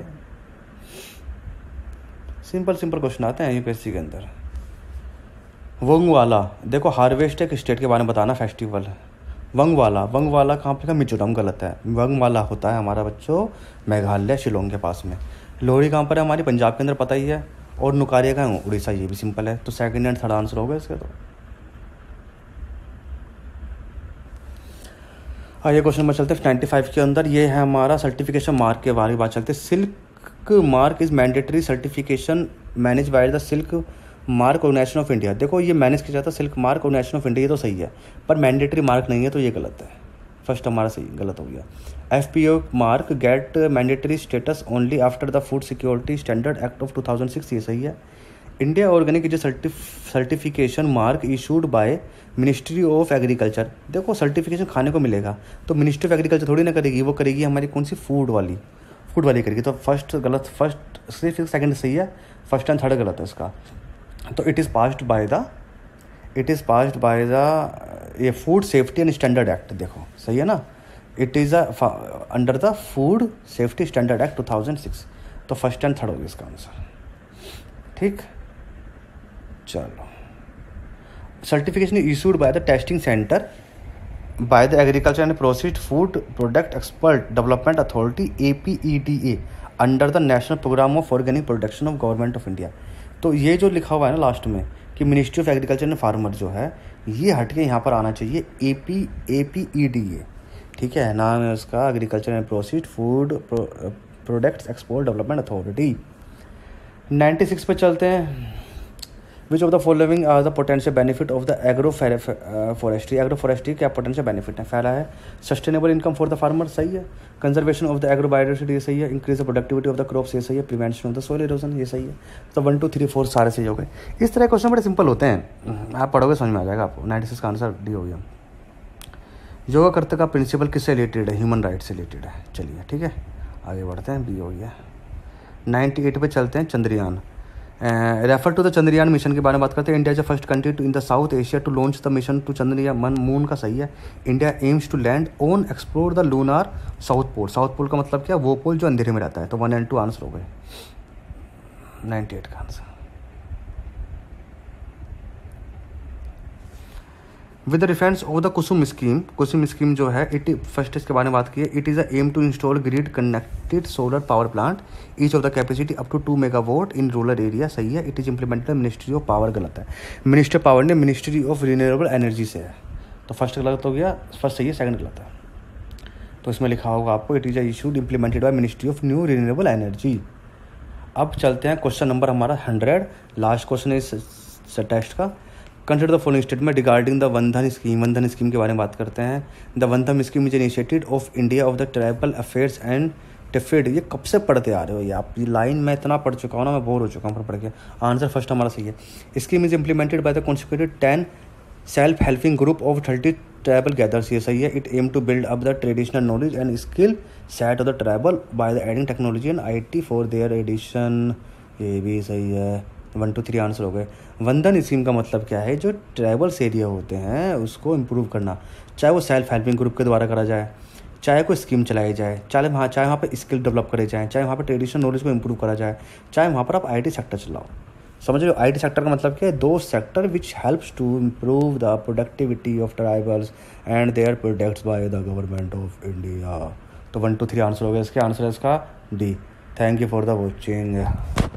सिंपल क्वेश्चन आते हैं UPSC के अंदर। वंगवाला, देखो हार्वेस्ट एक स्टेट के बारे में बताना, फेस्टिवल। वंगवाला कहाँ पे, मिजोरम। गलत है। वंगवाला होता है हमारा बच्चों मेघालय शिलोंग के पास में। लोहड़ी कहाँ पर है, हमारी पंजाब के अंदर, पता ही है। और नुकारिया का है उड़ीसा। ये भी सिंपल है। तो सेकंड एंड थर्ड आंसर हो गया इसके। तो आइए क्वेश्चन नंबर चलते हैं 95 के अंदर। ये है हमारा सर्टिफिकेशन मार्क के बारे में बात चलते हैं। Silk mark is mandatory certification manage by the silk mark organisation of India. देखो ये मैनेज किया जाता है silk mark organisation of India, ये तो सही है, पर मैंडेटरी मार्क नहीं है, तो ये गलत है। फर्स्ट हमारा सही गलत हो गया। FPO mark get mandatory status only after the food security standard act of 2006, ये सही है। India organic is certification mark issued by ministry of agriculture. देखो सर्टिफिकेशन खाने को मिलेगा तो मिनिस्ट्री ऑफ एग्रीकल्चर थोड़ी ना करेगी, वो करेगी हमारी कौन सी फूड वाली फूड वाली करेगी, तो फर्स्ट गलत, फर्स्ट सिर्फ सेकंड सही है, फर्स्ट एंड थर्ड गलत है इसका। तो it is passed by the ये food safety and standard act, देखो सही है ना, it is under the food safety standard act 2006, तो फर्स्ट एंड थर्ड होगी इसका आंसर। ठीक, चलो। Certification issued by the testing centre by the agriculture and processed food product expert development authority APEDA under the national programme of organic production of government of India. तो ये जो लिखा हुआ है ना लास्ट में कि ministry of agriculture and farmer जो है, ये हट के यहाँ पर आना चाहिए APEDA। ठीक है, नाम है उसका agriculture and processed food products export development authority. 96 पे चलते हैं। Which of the following are the potential benefit of the agro forestry क्या पोटेंशियल बेनिफिट है? पहला है sustainable income for the farmer, सही है। Conservation of the agro biodiversity, ये सही है। Increase the productivity of the crops, ये सही है। Prevention of the soil erosion, ये सही है। तो 1 2 3 4 सारे सही हो गए। इस तरह क्वेश्चन बड़े सिंपल होते हैं, आप पढ़ोगे समझ में आ जाएगा आपको। 96 का आंसर डी हो गया। योगा करते का प्रिंसिपल किससे रिलेटेड है? ह्यूमन राइट से रिलेटेड है। चलिए ठीक है, आगे बढ़ते हैं, बी हो गया। 98 पे चलते हैं, Chandrayaan. Refer to the Chandrayaan mission के बारे में बात करते हैं। India is the first country in the South Asia to launch the mission to Chandrayaan moon का, सही है। India aims to land on explore the lunar south pole. South pole का मतलब क्या? वो पोल जो अंधेरे में रहता है। तो 1 and 2 आंसर हो गए 98 का answer. With the reference of the Kusum scheme जो है, इट फर्स्ट इसके बारे में बात की है। It is a aim to install grid connected solar power plant each of the capacity up to 2 megawatt in rural area, सही है। It is implemented ministry of power, गलत है। मिनिस्टर पावर ने मिनिस्ट्री ऑफ रिन्यूएबल एनर्जी से है, तो first गलत हो गया, फर्स्ट सही है, सेकंड गलत है। तो इसमें लिखा होगा आपको it is issued implemented by ministry of new renewable energy. अब चलते हैं क्वेश्चन नंबर हमारा 100, लास्ट क्वेश्चन है इस टेस्ट का। Consider the following statement regarding the Vandhan scheme. Vandhan scheme के बारे में बात करते हैं। The Vandhan scheme is initiated of India of the tribal affairs and TRIFED. ये कब से पढ़ते आ रहे हो ये आप? ये लाइन मैं इतना पढ़ चुका हूँ ना, मैं बोर हो चुका हूँ पढ़ के। आंसर फर्स्ट हमारा सही है। Scheme is implemented by the constituted 10 self helping group of 30 tribal gathers, ये सही है। It aim to build up the traditional knowledge and skill set of the tribal by the adding technology and IT for their addition, ये भी सही है। 1 2 3 answer हो गए। वंदन स्कीम का मतलब क्या है? जो ट्राइबल्स एरिया होते हैं उसको इम्प्रूव करना, चाहे वो सेल्फ हेल्पिंग ग्रुप के द्वारा करा जाए, चाहे कोई स्कीम चलाई जाए, चाहे वहाँ पे स्किल डेवलप करे जाए, चाहे वहाँ पे ट्रेडिशनल नॉलेज को इम्प्रूव करा जाए, चाहे वहाँ पर आप IT सेक्टर चलाओ। समझ रहे हो? IT सेक्टर का मतलब क्या है? दो sector which helps to improve the productivity of tribals and their products by the government of India. तो 1 2 3 आंसर हो गया इसके। आंसर है इसका D. Thank you for the watching.